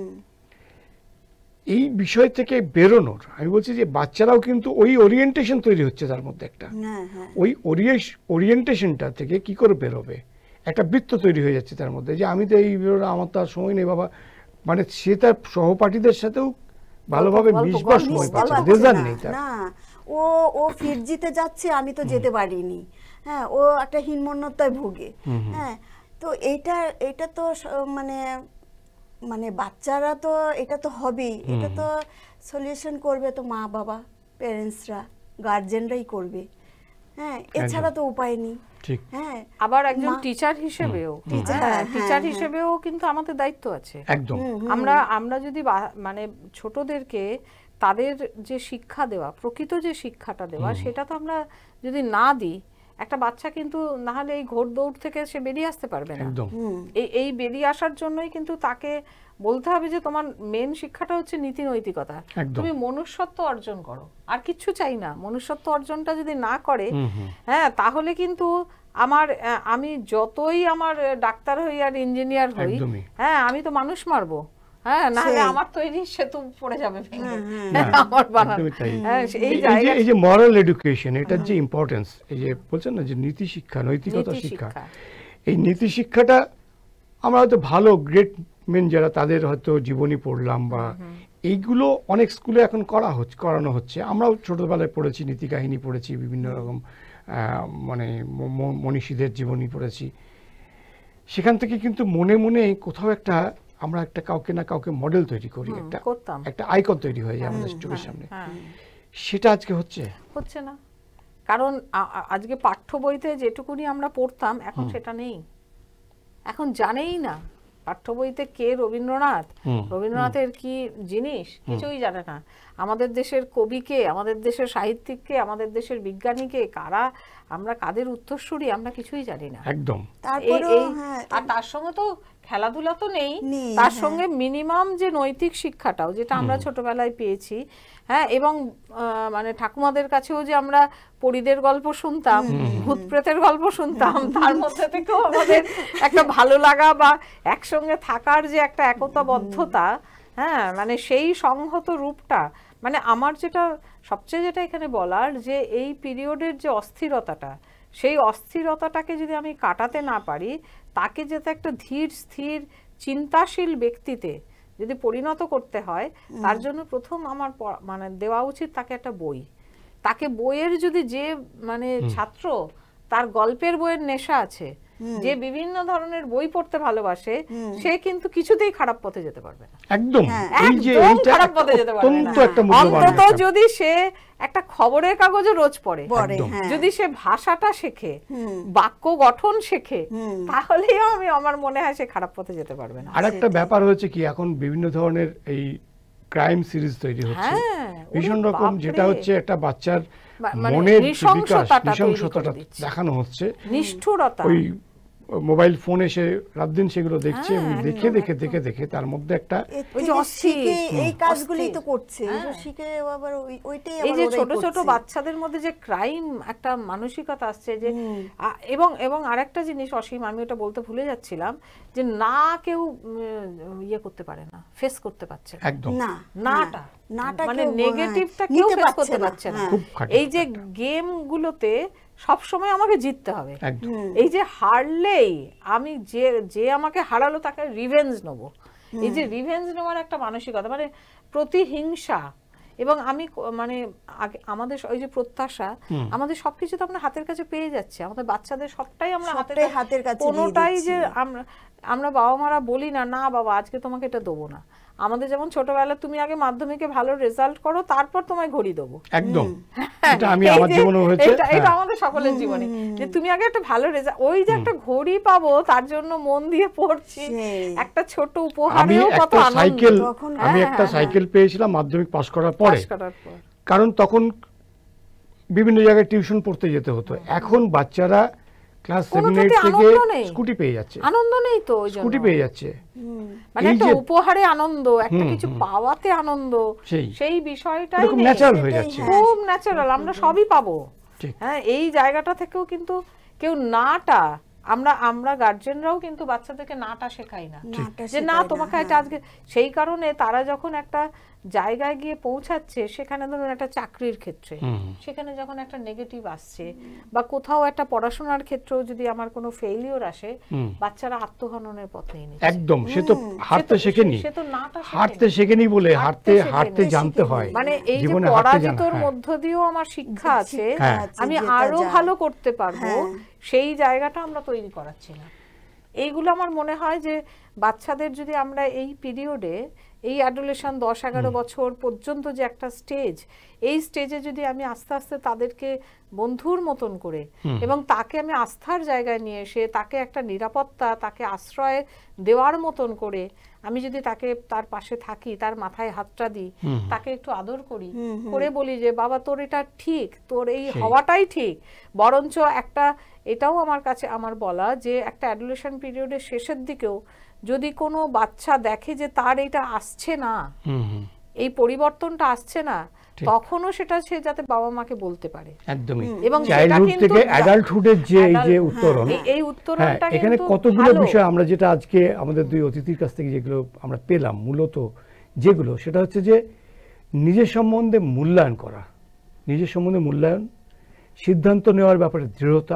এই বিষয় থেকে বেরোনোর, আমি বলছি যে বাচ্চারাও কিন্তু ওই ওরিয়েন্টেশন তৈরি হচ্ছে তার মধ্যে একটা, ওই ওরিয়েন্টেশনটা থেকে কি করে বেরোবে, একটা বৃত্ত তৈরি হয়ে যাচ্ছে তার মধ্যে, যে আমি তো এই আমার তো আর সময় নেই বাবা, মানে সে তার সহপাঠীদের সাথেও ভালোভাবে মিশবার সময় পাচ্ছে, রেজাল্ট নেই তার। ও ফিরজিতে যাচ্ছে, আমি তো যেতে পারিনি, হ্যাঁ, ও একটা হীনমন্যতায় ভুগে। হ্যাঁ, তো এটা তো মানে বাচ্চারা তো এটা তো হবেই, এটা তো সলিউশন করবে তো মা বাবা, প্যারেন্টসরা, গার্জেনরাই করবে। হ্যাঁ, এছাড়া তো উপায় নেই। হ্যাঁ, আবার একজন টিচার হিসেবেও কিন্তু আমাদের দায়িত্ব আছে। একদম। আমরা যদি মানে ছোটদেরকে তাদের যে শিক্ষা দেওয়া, প্রকৃত যে শিক্ষাটা দেওয়া, সেটা তো আমরা যদি না দিই, একটা বাচ্চা কিন্তু না হলে এই ঘোর দৌড় থেকে সে বেরিয়ে আসতে পারবে না। এই বেরিয়ে আসার জন্যই কিন্তু তাকে বলতে হবে যে তোমার মেন শিক্ষাটা হচ্ছে নীতি নৈতিকতা, তুমি মনুষ্যত্ব অর্জন করো, আর কিচ্ছু চাই না। মনুষ্যত্ব অর্জনটা যদি না করে, হ্যাঁ, তাহলে কিন্তু আমি যতই আমার ডাক্তার হই আর ইঞ্জিনিয়ার হই, হ্যাঁ, আমি তো মানুষ মারবো, হ্যাঁ, না হলে আমার তৈরি সেতু পড়ে যাবে ভেঙে, আমার বানানো। এই যে মরাল এডুকেশন, এটার যে ইম্পর্টেন্স, এই যে বলছেন না যে নীতি শিক্ষা, নৈতিকতা শিক্ষা, এই নীতি শিক্ষাটা আমরা হয়তো ভালো গ্রেট মেন যারা, তাদের হয়তো জীবনী পড়লাম, বা এইগুলো অনেক স্কুলে এখন করানো হচ্ছে। আমরাও ছোটবেলায় পড়েছি, নীতি কাহিনী পড়েছি, বিভিন্ন রকম মানে মনীষীদের জীবনী পড়েছি। সেখান থেকে কিন্তু মনে মনে কোথাও একটা আমরা একটা কাউকে না কাউকে মডেল তৈরি করি, একটা আইকন তৈরি হয়ে যায় আমাদের চোখের সামনে। সেটা আজকে হচ্ছে না, কারণ আজকে পাঠ্য বইতে যেটুকুনি আমরা পড়তাম, এখন সেটা নেই। এখন জানেই না পাঠ্য বইতে কে রবীন্দ্রনাথের কি জিনিস, কিছুই জানে না। আমাদের দেশের কবিকে, আমাদের দেশের সাহিত্যিককে, আমাদের দেশের বিজ্ঞানীকে, কারা আমরা, কাদের উত্তরসূরি, আমরা কিছুই জানি না একদম। আর তার সঙ্গে তো খেলাধুলা তো নেই, তার সঙ্গে মিনিমাম যে নৈতিক শিক্ষাটাও, যেটা আমরা ছোটবেলায় পেয়েছি, হ্যাঁ, এবং মানে ঠাকুমাদের কাছেও যে আমরা পরীদের গল্প শুনতাম, ভূত প্রেতের গল্প শুনতাম, তার মধ্যে থেকেও আমাদের একটা ভালো লাগা বা একসঙ্গে থাকার যে একটা একতাবদ্ধতা, হ্যাঁ, মানে সেই সংহত রূপটা, মানে আমার যেটা এখানে বলার, যে এই পিরিয়ডের যে অস্থিরতাটা, সেই অস্থিরতাটাকে যদি আমি কাটাতে না পারি, তাকে যাতে একটা ধীর স্থির চিন্তাশীল ব্যক্তিতে যদি পরিণত করতে হয়, তার জন্য প্রথম আমার মানে দেওয়া উচিত তাকে একটা বই। তাকে বইয়ের যদি যে মানে ছাত্র তার গল্পের বইয়ের নেশা আছে, যে বিভিন্ন ধরনের বই পড়তে ভালোবাসে, সে কিন্তু কিছুতেই খারাপ পথে যেতে পারবে না, একদম খারাপ পথে যেতে পারবে না। অন্তত যদি সে একটা খবরের কাগজে রোজ পড়ে, যদি সে ভাষাটা শেখে, বাক্য গঠন শেখে, তাহলেই আমার মনে হয় সে খারাপ পথে যেতে পারবে না। আর একটা ব্যাপার হচ্ছে কি, এখন বিভিন্ন ধরনের এই ক্রাইম সিরিজ তৈরি হচ্ছে ভীষণ রকম, যেটা হচ্ছে একটা বাচ্চার মনের নৃশংসতাটা দেখানো হচ্ছে, নিষ্ঠুরতা। ওই মোবাইল ফোন এসে রাত দিন সেগুলো দেখছে, দেখে দেখে দেখে দেখে তার মধ্যে একটা এই কাজগুলোই তো করছে, শিখে আবার ওইটাই। এই যে ছোট ছোট বাচ্চাদের মধ্যে যে ক্রাইম একটা মানসিকতা আসছে, যে এবং আরেকটা জিনিস অসীম, আমি ওটা বলতে ভুলে যাচ্ছিলাম, যে না কেউ ইয়ে করতে পারে না, ফেস করতে পারছে না, মানে নেগেটিভটা কেউ ফেস করতে পারছে না। এই যে গেম গুলোতে সবসময় আমাকে জিততে হবে, এই যে হারলেই আমি যে আমাকে হারালো তাকে রিভেঞ্জ নেবো, এই যে রিভেঞ্জ নেওয়ার একটা মানসিকতা, মানে প্রতিহিংসা, এবং আমি মানে আমাদের ওই যে প্রত্যাশা, আমাদের সবকিছু তো আমরা হাতের কাছে পেয়ে যাচ্ছি, আমাদের বাচ্চাদের সবটাই আমরা হাতের কাছে, কোনোটাই যে আমরা বাবা মারা বলি না না বাবা আজকে তোমাকে এটা দেবো না। আমাদের যেমন ছোটবেলা তুমি আগে মাধ্যমিকে ভালো রেজাল্ট করো তারপর তোমায় ঘড়ি দেবো, একদম এটা আমি আমার জীবনে হয়েছে, এটা আমাদের সকলের জীবনে, যে তুমি আগে একটা ভালো রেজাল্ট, ওই যে একটা ঘড়ি পাবো তার জন্য মন দিয়ে পড়ছি, একটা ছোট উপহারেও কত আনন্দ। আমি একটা সাইকেল পেয়েছিলাম মাধ্যমিক পাস করার পরে, কারণ তখন বিভিন্ন জায়গায় টিউশন পড়তে যেতে হতো। এখন বাচ্চারা ক্লাস 7-8 থেকে স্কুটি পেয়ে যাচ্ছে, আনন্দ নেই তো, স্কুটি পেয়ে যাচ্ছে, মানে একটা উপহারে আনন্দ, একটা কিছু পাওয়াতে আনন্দ, সেই বিষয়টাই খুব ন্যাচারাল হয়ে যাচ্ছে, খুব ন্যাচারাল, আমরা সবই পাবো। হ্যাঁ, এই জায়গাটা থেকেও কিন্তু কেউ নাটা, আমরা গার্জেনরাও কিন্তু বাচ্চাদেরকে নাটা শেখাই না, যে না তোমাকে এটা আজকে, সেই কারণে তারা যখন একটা জায়গায় গিয়ে পৌঁছাচ্ছে, সেখানে ধরুন একটা চাকরির ক্ষেত্রে সেখানে যখন একটা নেগেটিভ আসছে, বা কোথাও একটা পড়াশোনার ক্ষেত্রেও যদি আমার কোনো ফেইলিওর আসে, বাচ্চারা আত্মহননের পথ নিয়ে নিচ্ছে। একদম, সে তো হারতে শেখেনি, সে তো নাটা হারতে শেখেনি বলে হারতে জানতে হয়। মানে এই যে পরাজিতর মধ্য দিয়েও আমার শিক্ষা আছে, আমি আরো ভালো করতে পারবো, সেই জায়গাটা আমরা তৈরি করাচ্ছি না। এইগুলো আমার মনে হয় যে বাচ্চাদের যদি আমরা এই পিরিয়ডে, এই অ্যাডোলেশন 10-11 বছর পর্যন্ত যে একটা স্টেজ, এই স্টেজে যদি আমি আস্তে আস্তে তাদেরকে বন্ধুর মতন করে, এবং তাকে আমি আস্থার জায়গায় নিয়ে এসে তাকে একটা নিরাপত্তা, তাকে আশ্রয় দেওয়ার মতন করে আমি যদি তাকে তার পাশে থাকি, তার মাথায় হাতটা দিই, তাকে একটু আদর করি, করে বলি যে বাবা তোর এটা ঠিক, তোর এই হওয়াটাই ঠিক। বরঞ্চ একটা এটাও আমার কাছে আমার বলা, যে একটা অ্যাডোলেশন পিরিয়ডের শেষের দিকেও যদি কোনো বাচ্চা দেখে যে তার এটা আসছে না, এই পরিবর্তনটা আসছে না, তখনও সেটা সে যাতে বাবা মাকে বলতে পারে। একদমই, এবং চাইল্ডহুড থেকে অ্যাডাল্টহুডের যে উত্তরণ, এই উত্তরণটা এখানে কতগুলো বিষয় আমরা যেটা আজকে আমাদের দুই অতিথির কাছ থেকে যেগুলো আমরা পেলাম, মূলত যেগুলো সেটা হচ্ছে যে নিজের সম্বন্ধে মূল্যায়ন করা, নিজের সম্বন্ধে মূল্যায়ন, সিদ্ধান্ত নেওয়ার ব্যাপারে দৃঢ়তা,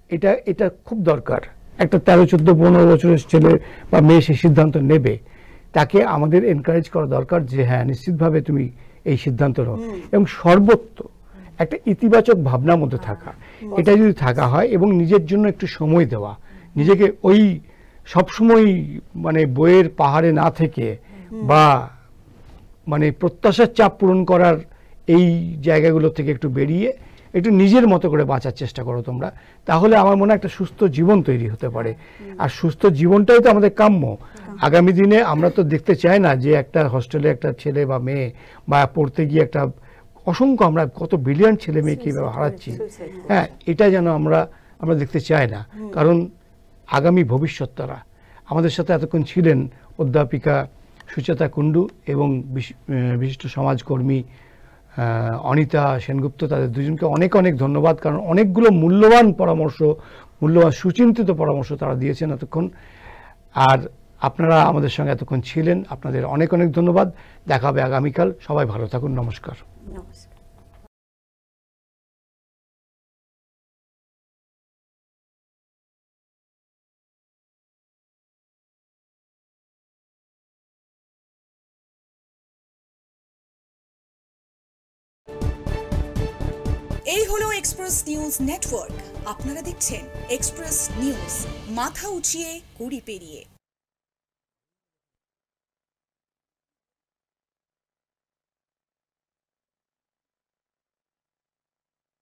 এটা খুব দরকার। একটা 13-14-15 বছরের ছেলে বা মেয়ে সে সিদ্ধান্ত নেবে, তাকে আমাদের এনকারেজ করা দরকার যে হ্যাঁ নিশ্চিতভাবে তুমি এই সিদ্ধান্ত নাও, এবং সর্বত্র একটা ইতিবাচক ভাবনার মধ্যে থাকা, এটা যদি থাকা হয়, এবং নিজের জন্য একটু সময় দেওয়া, নিজেকে ওই সবসময় মানে বইয়ের পাহাড়ে না থেকে বা মানে প্রত্যাশার চাপ পূরণ করার এই জায়গাগুলো থেকে একটু বেরিয়ে একটু নিজের মতো করে বাঁচার চেষ্টা করো তোমরা, তাহলে আমার মনে হয় একটা সুস্থ জীবন তৈরি হতে পারে। আর সুস্থ জীবনটাই তো আমাদের কাম্য। আগামী দিনে আমরা তো দেখতে চাই না যে একটা হস্টেলে একটা ছেলে বা মেয়ে বা পড়তে গিয়ে একটা অসংখ্য, আমরা কত বিলিয়ন ছেলে মেয়েকে হারাচ্ছি, হ্যাঁ, এটা যেন আমরা দেখতে চাই না। কারণ আগামী ভবিষ্যৎ তারা। আমাদের সাথে এতক্ষণ ছিলেন অধ্যাপিকা সুচেতা কুণ্ডু এবং বিশিষ্ট সমাজকর্মী অনিতা সেনগুপ্ত। তাদের দুজনকে অনেক অনেক ধন্যবাদ, কারণ অনেকগুলো মূল্যবান পরামর্শ, মূল্যবান সুচিন্তিত পরামর্শ তারা দিয়েছেন এতক্ষণ। আর আপনারা আমাদের সঙ্গে এতক্ষণ ছিলেন, আপনাদের অনেক অনেক ধন্যবাদ। দেখা হবে আগামীকাল। সবাই ভালো থাকুন। নমস্কার। নমস্কার। এই হলো এক্সপ্রেস নিউজ নেটওয়ার্ক। আপনারা দেখছেন এক্সপ্রেস নিউজ, মাথা উঁচিয়ে কুড়ি পেরিয়ে।